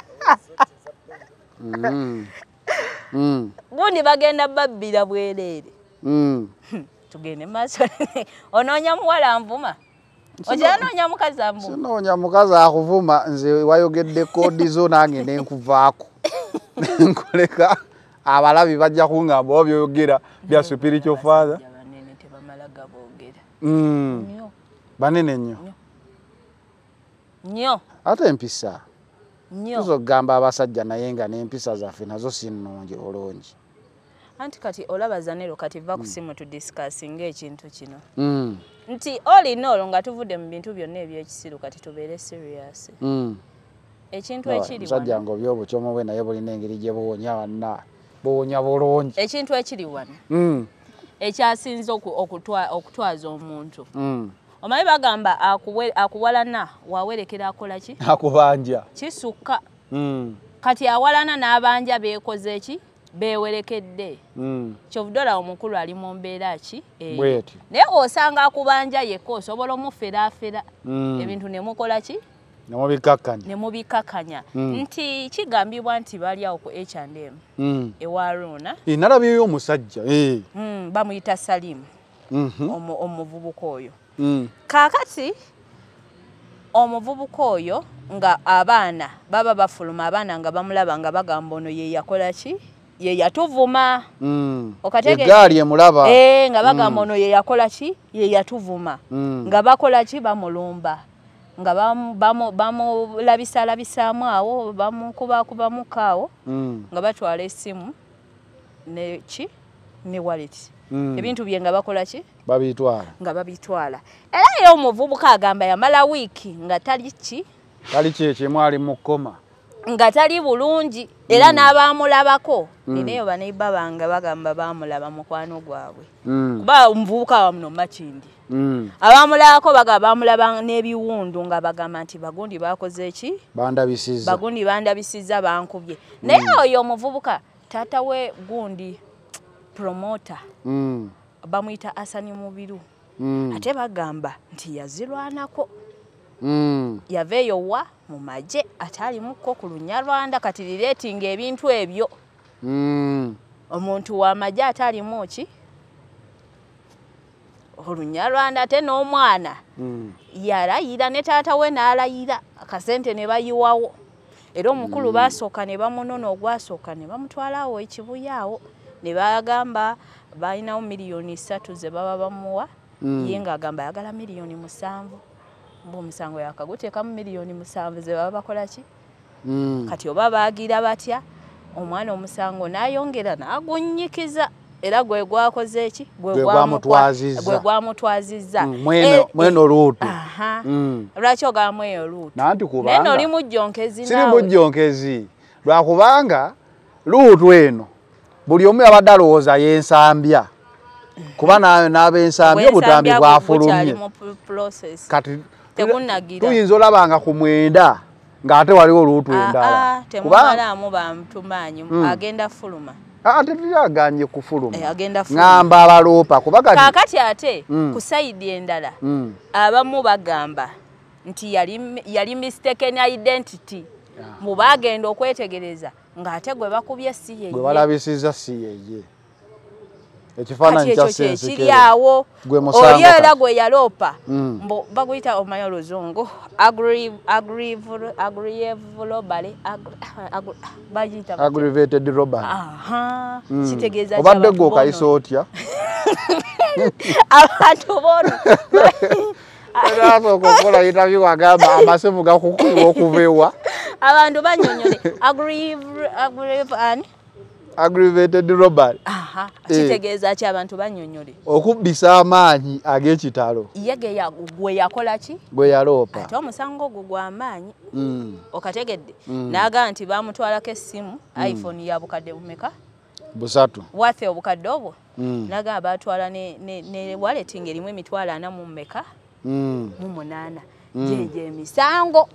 mm. mm. gundi bagenda babbira bwereere mm. tugende maaso onoonya muwala nvuma ojja noonya mukazi amvuma sinoonya mukazi akuvuma nze wayogedde koodi zo nange nenkuvaako nkoleka abalabi bajja kungamba obyoyogera bya spiritual father banene tebamala gaboogera mm. nnyo banene nnyo nnyo ate empisa nnyo tuzogamba abasajja naye nga n'empisa zaffe nazo sinnungi bulungi anti kati olaba zanero kati va ku simu tu discussing ekintu kino mm. nti all in all nga tuvudde mu bintu byonna ebyekisiru kati tubeere serious mm. ekintu ekiri musajja ngo byobukyomo bwe naye bulina engeri gye buwonya banna buwonya bulungi ekintu ekiri wano mm. ekyasinza okutwa okutwaza omuntu mm. omanyi bagamba akuwalana wawerekera akola ki akubanja kisukka mm. kati awalana n'abanja beekoze ki bewerekedde mm. kyovudola omukulu ali mu mbeera ki bweti naye osanga akubanja yekka osobola omuferaafera mm. ebintu ne mukola ki nemubikakkanya nemubikakkanya mm. nti kigambibwa nti bali awo ku H and M mm. ewa Aruna e, nalabyeyo omusajja e. mm, bamuyita Salimu mm -hmm. Omu, omuvubuka oyo mm. kakati omuvubuka oyo nga abaana baba bafuluma abaana nga bamulaba nga bagamba ono ye yakola ki ye yatuvuma mm. okatege egaali emulaba eh nga bagamba ono mm. ye yakola ki ye yatuvuma mm. nga bakola ki bamulumba nga bamu bamu bamu labisa labisa awo bamu kuba kuba mukaawo mm. nga batwala esimu ne ki ne wallet mm. ebintu bye nga bakola ki babitwala nga babitwala era yo omuvubuka agamba yamala wiki nga tali ki tali kyekye mwali mu kkoma nga tali bulungi era mm. n'abamulabako mm. nineyo baneiba banga bagamba bamulaba mukwano gwabwe mm. kuba omuvubuka wa muno makindi mm. abamulabako baga bamulaba n'ebiwundu nga bagamba nti bagundi bakoze ki bandabisiza bagundi bandabisiza bankubye mm. naye oyo omuvubuka taata we gundi promoter mm. bamuyita Asani Mubiru mm. ate bagamba nti yazirwanako mm. yaveeyo wa mu maje atali mukko ku Lunyarwanda kati liretinga ebintu ebyo mm. omuntu wa maje atali muki Olunyarwanda ate n'omwana mm. yarayira ne taata we n'alayira akasente ne bayiwawo era omukulu mm. basooka ne bamunono ogwasooka ne bamutwalawo ekibuyaawo ne bagamba balinawo miliyoni ssatu ze baba bamuwa mm. ye ng'agamba ayagala miliyoni musanvu mbu omusango yakaguteekamu miliyoni musanvu ze baba bakola ki Mm. Kati oba baagira batya omwana omusango n'ayongera n'agunyikiza era gwe gwakoze eki Gwe gwamutwazizza. gwe gwamutwazizza Mm, mweno- mweno luutu. aha Mm. lwaki ogamba eyo luutu Nanti kubanga neno oli mujjonkezi siri naawe mujjonkezi lwakubanga luutu eno buli omu yabadde alowooza y'ensambya kuba nayo n'ab'ensambya obutambi bwafulumye kati tegunnagira tuyinza olabanga ku mwenda ng'ate waliwo luutu endala temumalamu bamutumaanyi agenda fuluma ate tulyaganye kufuluma Eh, agenda fuluma ngamba abaloopa kuba kati kaakati ate Mm. ku sayidi endala Mm. abamu bagamba nti yali yali mistaken identity mu bagenda okwetegereza ng'ate gwe bakubye si gwe yeye balabisizza si yeye kati ekifaananyi ekyo kya sensi kyekiri awo Gwe musango oli era kati. gwe yaloopa Mm. mbo baguyita omanyi oluzungu agri agri agrievulobale bagiyita batya? aggravated robbery. aha Mm. kitegeeza obadde gwe okayisa otya abantu bono era asooka okukola interview agamba amasimu gakukuba okuva ewa abantu banyonyole agrieve agrieve ani aggravated robbery aha Eh. kitegeeza ki abantu banyonyole okubbisa amaanyi ag'ekitalo yege ya gwe yakola ki gwe yaloopa ate omusango gwo gw'amaanyi Mm. okategedde Mm. naga nti bamutwalako essimu iphone ya bukadde bumeka busatu wathe obukadde obwo Mm. naga batwala ne, ne, ne wallet ngerimu emitwalo ana mu mmeka Mm. mu munaana Mm. jeje emisango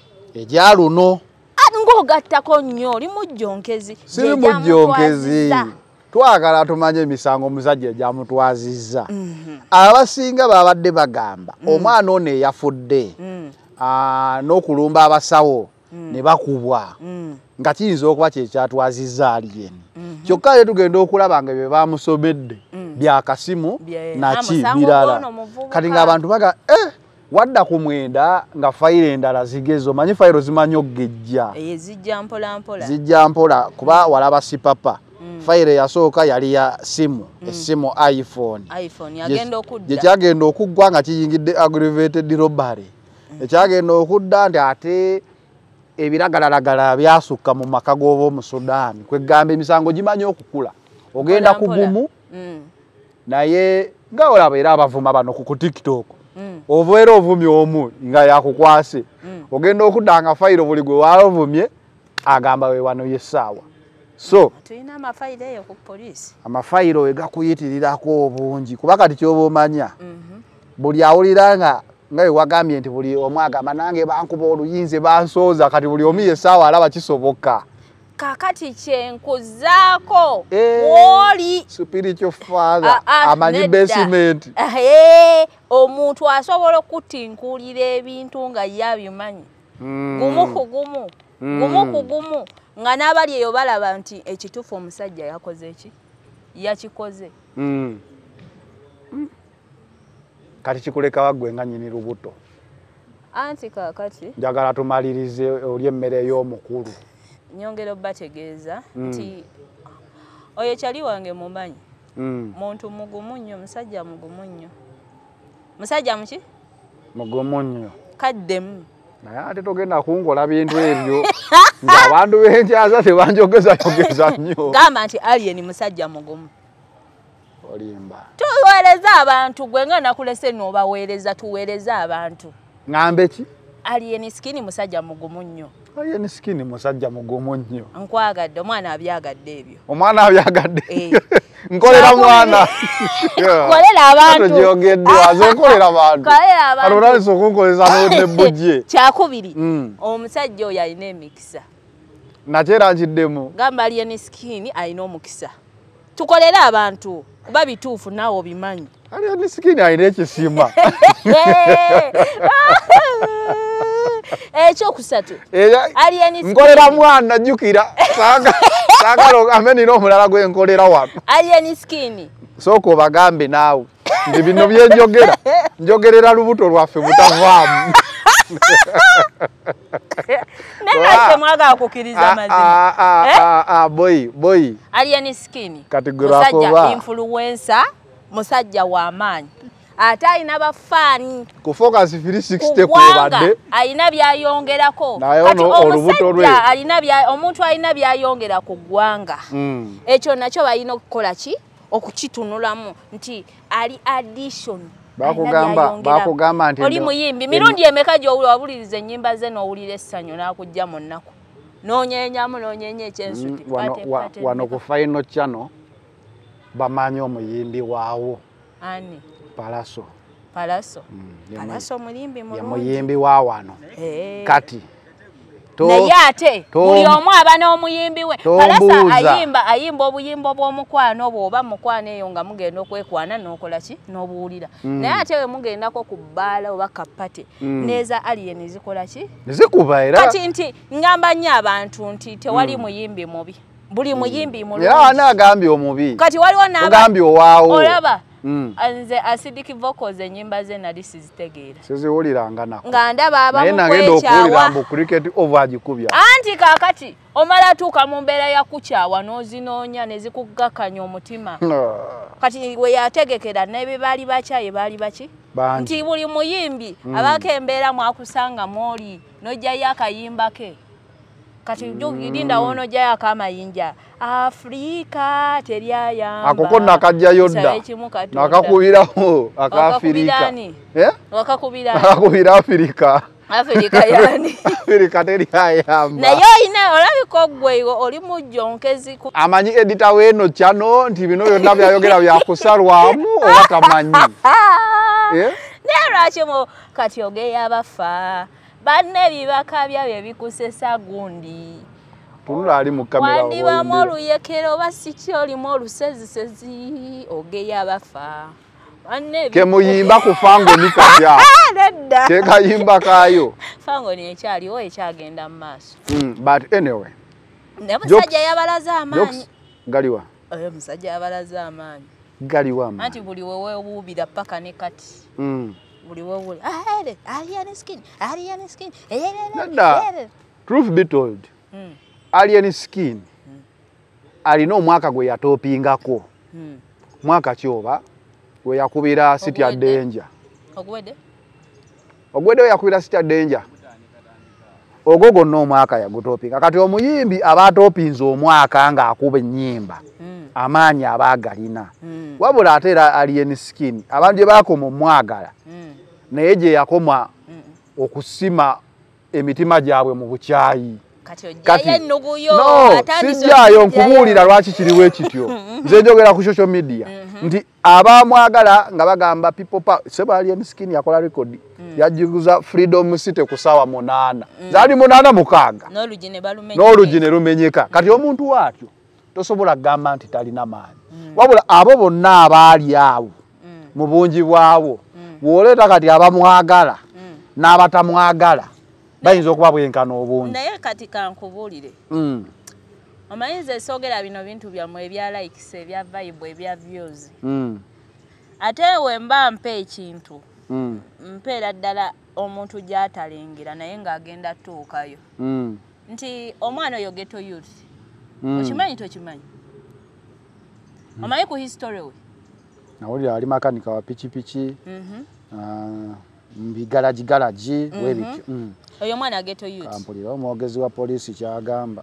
ejya luno ng'ogattako nnyo oli mujjonkezi siri gye mujjonkezi gyamutwazizza. twagala tumanye emisango omusajja egyamutwazizza Mhm. abasinga babadde bagamba omwana ono eyafudde Mm. ah, n'okulumba abasawo ne bakubwa Mm. nga kiyinza okuba kyekyatwazizza aliyeni kyokka ye tugenda okulaba nga bye bamusomedde byakasimu Bye- naki Amusango birala gw'ono muvubuka. kati ng'abantu baga eh, wadda ku mwenda nga fayiro endala zigeze omanyi fayiro zimanyi okgejja Eyo zijja mpola mpola. zijja mpola kuba walaba sipapa fayiro eyasooka yali ya simu essimu iphone iPhone yagenda okudda. gyekyagenda okuggwa nga kiyingidde aggravated robbery ekyagenda okudda nti ate ebiragalalagala byasukka mu maka g'ob'omusudaani kwegamba emisango gimanyi okukula ogenda Mpola, mpola. kugumu Mm. naye nga olaba era abavuma bano ku tiktok Mm. ova era ovumye omu nga yakukwase ogenda okudda nga fayiro buli gwe waavumye agamba we wano yessaawa so Tulina amafayiro eyo ku poliisi. amafayiro we gakuyitirirako obungi kuba kati kyoba omanya Mhm. buli awulira nga nga we wagambye nti buli omu agamba nange bankuba oluyinza bansooza kati buli omu yessaawa alaba kisoboka Kakati kyenkuzaako Eh. woli spiritual father Ah, ah, amanyi nedda. basement Eh, omuntu asobola okutinkuulira ebintu nga ye abimanyi gumu ku gumu gumu ku gumu nga n'abali eyo balaba nti ekituufu omusajja yakoze ki yakikoze. Mm. kati kikuleka waggwe nga nnyini lubuto Anti kaakati njagala tumalirize oli emmere ey'omukulu nyongera obbategeeza nti oyo kyali wange mumanyi Mm. muntu mugumu nnyo musajja mugumu nnyo musajja muki mugumu nnyo kaddemu naye ate togenda kunkola bintu ebyo ng'abantu b'enkyaza tebanjogezayogeza nnyo gamba nti alien musajja mugumu. olimba Tuweereza abantu gwe nga nakulese n'obaweereza tuweereza abantu. ŋŋambe ki Alien skini musajja mugumu nnyo. aye ni sikini musajja mugumu nnyo Nkwagadde omwana abyagadde ebyo. omwana abyagadde Eh. nkolera mwana Kolera abantu. tojogeddwa aze nkolera abantu Kolera abantu. kati otandise okunkoleza n'ebujje Kyakubiri Mm. omusajja oyo alina emikisa. nakyo era nkiddemu Gamba alien skini alina omukisa. Tukolere abantu kuba bituufu naawe obimanyi. aliyo ni sikini alina ekisima Ekyokusatu alien nkolera skini mwana jjukira saagala ogambe nina omulala gwe nkolera wano alien skini sooka obagambe naawe nti bino byenjogera njogerera lubuto lwaffe butavaamu nenase mwagala kukkiriza amazima. boyi boyi Alien skini Kati gwe musajja lwakoba. influencer musajja w'amaanyi ate alina bafaani ku focus three sixty kwebadde alina byayongerako kati omusajja alina bya omuntu alina byayongera ku ggwanga mm. ekyo nakyo balina okukola ki okukitunulamu nti ali addition bakugamba bakugamba nti oli muyimbi mirundi emeka gy'owuliriza ennyimba ze n'owulira essanyu n'akujja mu nnaku noonyenyamu noonyenya ekyensuti mm, wano, wa, wano ku final channel bamanyi omuyimbi waawo ani Palaso Palaso mm, Palaso muyimbi mulungi muyimbi wa wano hey. Kati naye ate buli omu aba n'omuyimbi we Palaso ayimba ayimba obuyimbo bw'omukwano obwo oba mukwano eyo nga mugenda okwekwana n'okola ki n'obuwulira mm. naye ate we mugendako ku bbaala oba kapate mm. neza alien zikola ki zikuba era kati nti ngamba nnyo abantu nti tewali mm. muyimbi mubi buli muyimbi mulungi era anagambye omubi kati waliwo n'agambye owaawo olaba Mm. Anze acidic vocals enyimba ze nali sizitegeera. Siziwuliranga nako. Nga ndaba abamu kwekyawa. Naye nagenda okuwulira mbu cricket over agikubya. Anti kakati omala tuuka mu mbeera ya kukyawa n'ozinoonya ne zikuggakanya omutima. Kati we yategekera n'ebibali bakyaye baali baki? Nti buli muyimbi mm. abako embeera mwakusanga mwoli n'ojjayo akayimba ke. Kati jogidinda wono jaya akamayinja Afrika teryayamba akoko nakajja yodda nakakubiraho akafirika eh wakakubira akakubira Afrika Afrika yani Afrika teryayamba nayo ina olabiko gwe oli mujjonkezi amanyi editor weno chano nti bino byonna byayogera byakusalwamu obatamanyi eh nerachimo kati ogeya abafa banne bibaka bya bikusesa gundi tunula ali mu kamera wandi ba molu yekero basichi oli molu sezi sezi ogeya bafa banne ke muyimba ku fango nikatya ke kayimba kayo fango ni ekyali o ekyagenda maso mm, but anyway ne musajja yabalaza amanyi galiwa eh musajja yabalaza amanyi galiwa amanyi anti buli wewe obubira paka ne kati mm. buli wewe ah hele alien skin alien skin nada truth be told mm. alien skin mm. alina omwaka gwe yatopingako mm. mwaka kyoba we yakubira city ya danger ogwede ogwede we yakubira city ya danger ogogo no mwaka yagutopinga kati omuyimbi abatopinza omwaka nga akuba ennyimba mm. amaanyi abagalina mm. wabula atera alien skin abanje bako mu mwagala mm. naye je yakoma mm. okusima emitima gyabwe mu buchayi kati ojaye nuguyo no, sijjayo nkubulira lwaki kiriwe ekityo nze njogera ku social media mm -hmm. nti abamwagala nga bagamba people pa seba alien skin yakola record mm. yajiguza Freedom City kusawa monana mm. zali monana mukaga no lujine balumenyeka no lujine lumenyeka kati omuntu watyo tosobola gamba nti talina maani mm. wabula abo bonna abaali awo mm. mu bungi bwawo mm. woleta kati abamwagala mm. n'abatamwagala bayinza okuba bwenkano obungi naye kati kankubulire mm. omanyiza esogera bino bintu byamwe ebya likes ebya vibe ebya views mm. ate we mba mpe ekintu mm. mpeera ddala omuntu gy'atalengera naye ng'agenda tuukayo mm. nti omwana oyo ghetto youth mm. okimanyi tokimanyi mm. omanyi ku history we nawulira ali makanika wa pichipichi mm -hmm. uh, mbigalaji galaji mm -hmm. webiki mm. oyo mwana ghetto youth kampulira omwogezi wa polisi kyagamba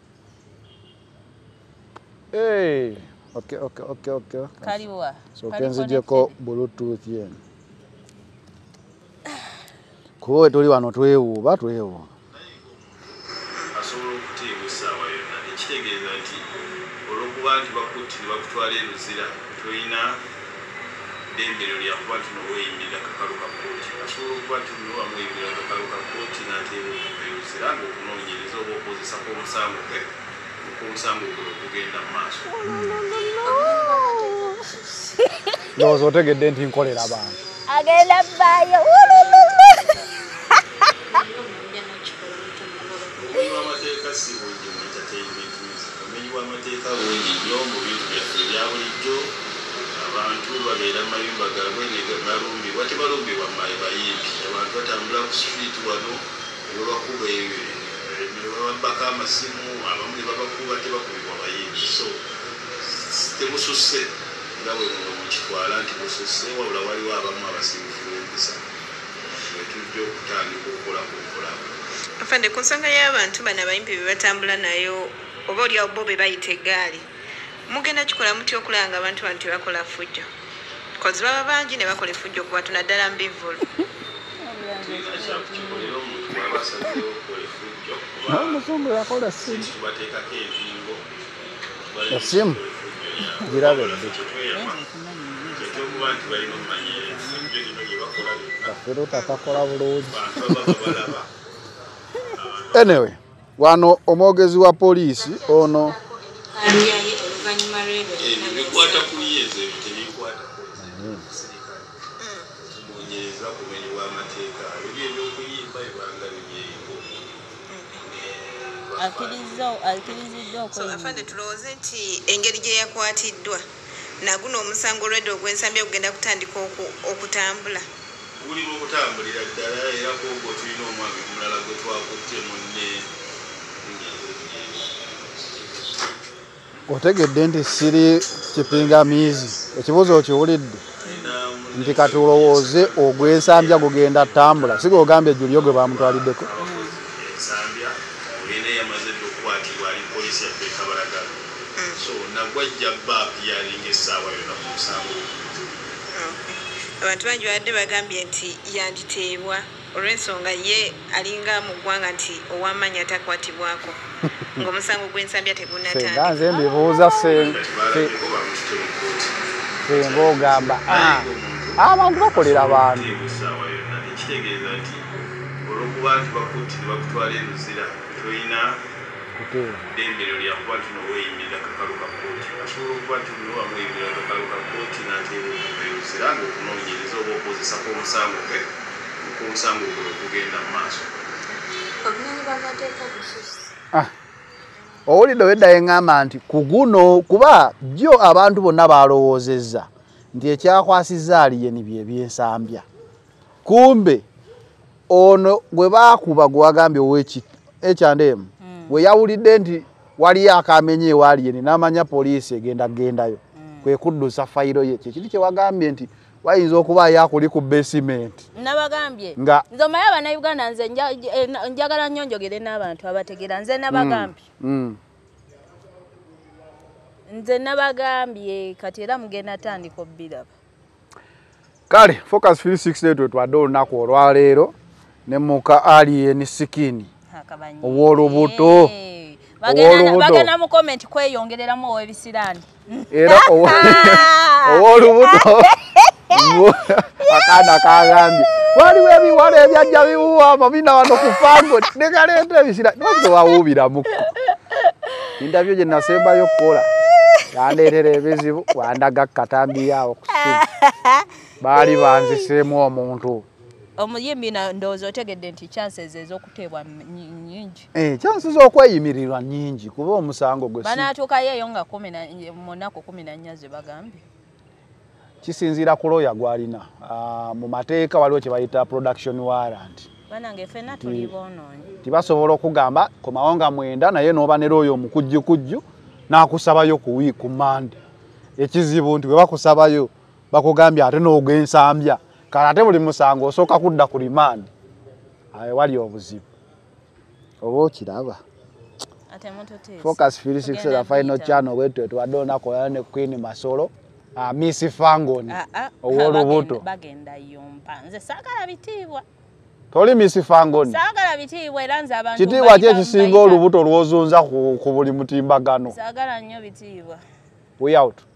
eh okay okay okay okay kaliwa so kenzijeko bluetooth yen ko toli wano twewuba twewo asobola okutiibwa wa yonna ekitegeeza nti olwokuba nti bakutti ne bakutwala eruzira tolina dembero lyakuba nti noweeyimirira kakalu ka kooti asobola okuba nti nowamuyimirira kakalu ka kooti n'ateeruzira ng'okunoonyereza oba okozesako omusango ge omusango gwe okugenda mu maaso ndowooza otegedde nti nkolera abantu agenda bayo amateeka si bungi mu entertainment music omenyi w'amateeka bungi nnyo mu bintu byaffe ebya bulijjo abantu babeera mayumba gaabwe negalumbibwa tebalumbibwa bayimbi abantu batambula ku street wano nebabakuba nebababbako amasimu abamu ne babakuba tebakubibwa bayimbi so temususse nga bwe mukitwala nti busose wabula waliwo abamu abasingufu b'empisa tujja okutandika okukola ku nkolako. Afande, ku nsonga y'abantu bano abayimbi be batambula nayo oba olyawo bo be bayita eggaali mugenda kikola mutya okulaba nga abantu bano tebakola fujjo kozi baba bangi ne bakola effujjo ku batu naddala mbivulu. tulina kyakukikolera omuntu bw'aba asazeewo okukola effujjo omuzungu yakola essimu tubateekako empingo essimu girabedde ekyokuba nti balina omumanya effujjo lino lye bakola kafero takakola bulungi. bantu ababa balaba. Anyway, wano omwogezi wa poliisi ono aliyaye oluvannyuma lw'ebyo ebyo bikwata ku yeezo ebyo tebikwata kunoonyereza kumenyebwa amateeka ebyo ebyokuyimba ebanga bibyeyimba akkiriziddwa so afande tulowooze nti engeri gye yakwatiddwa naguno omusango olwedde ogw'ensambya ogenda kutandika okutambula guli mu kutambulira ddala era gwogwo tulina omwami omulala gwe twakutte munne otegedde nti siri kipingamiizi ekibuzo okiwulidde nti katulowooze ogw'ensambya gugenda ttambula si gwogambye ejjulyo gwe bamutwaliddeko ensambya olina eyamaze dde okukwatibwa ali poliisi yaffe ekabalagala so nagwajja baapi yalinga essaawa yonna ku musango. abantu bangi badde bagambye nti yanditeebwa olw'ensonga ye alinga mu ggwanga nti ow'amaanyi atakwatibwako ng'omusango gw'ensambya tegunnatandika. senga nze mbibuuza senga ogamba abantu bakolera bantu essaawa yonna ekitegeeza nti olw'okuba nti bakutti ne bakutwala eruzira tolina ddembero lyakuba nti noweeyimirira kakalu ka kkooti asobola okuba nti nowamuyimirira kakalu ka kkooti n'ateeruzira ng'okunoonyereza oba okozesa k'omusango ke k'omusango ogwo okugenda mu maaso. obumenyi bw'amateeka bususse. owulidde weddayo eŋŋamba nti ku guno kuba jjo abantu bonna balowoozezza nti ekyakwasizza aliyeni bye byensambya kumbe ono gwe baakuba gwe wagambye ow'eki ekyandemu we yawulidde nti waliyo akamenye ewa aliyeni n'amanya poliisi egenda kugendayo kwe kuddusa fayiro ye kyekiri kye wagambye nti wayinza okuba yakuli ku basement nabagambye nga nze omaye abannayuganda nze njagala nnyo njogere n'abantu abategeera nze nabagambye nze nabagambye kati era mugenda tandika obbiraba kale Focus three sixty twe twadde olunaku olwaleero ne muka aliyeni sikini ow'olubuto bagenda mu comment kweyongereramu ow'ebisiraani era ow'olubuto akaana kagambye waliwo ebiwala ebyajja biwuwama bina wano ku fango nekaleeta ebisiraani lwaki tewawuubiramuko indabyo gye nasembayo okukola yandeetera ebizibu wandaga katambiyawo ku simu baali banziseemu omuntu omuyimbi ndowooza otegedde nti chances ez'okuteebwa nnyingi chances okweyimirirwa nnyingi kuba omusango gwe banaatuukayo eyo nga mu nnaku kumi na nnya ze bagambye kisinziira ku looya gwalina mu mateeka waliwo kye bayita production warrant banange ffenna tuli boonoonyi tibasobola okugamba komawo nga mwenda naye n'oba ne looya omukujjukujju n'akusabayo ku wiiki ku mande ekizibu nti bwe bakusabayo bakugambye ate n'ogw'ensambya kale ate buli musango osooka kudda ku rimandi awe wali obuzibu oba okiraba Focus three sixty the final channel wetu twadde onakola ne Queen Masolo Miss Fangoni ow'olubuto bagenda yompa nze saagala bitiibwa toli Miss Fangoni saagala bitiibwa era nze abantu kitiibwa ki ekisinga olubuto lw'ozunza ku buli mutimbagano saagala nnyo bitiibwa we out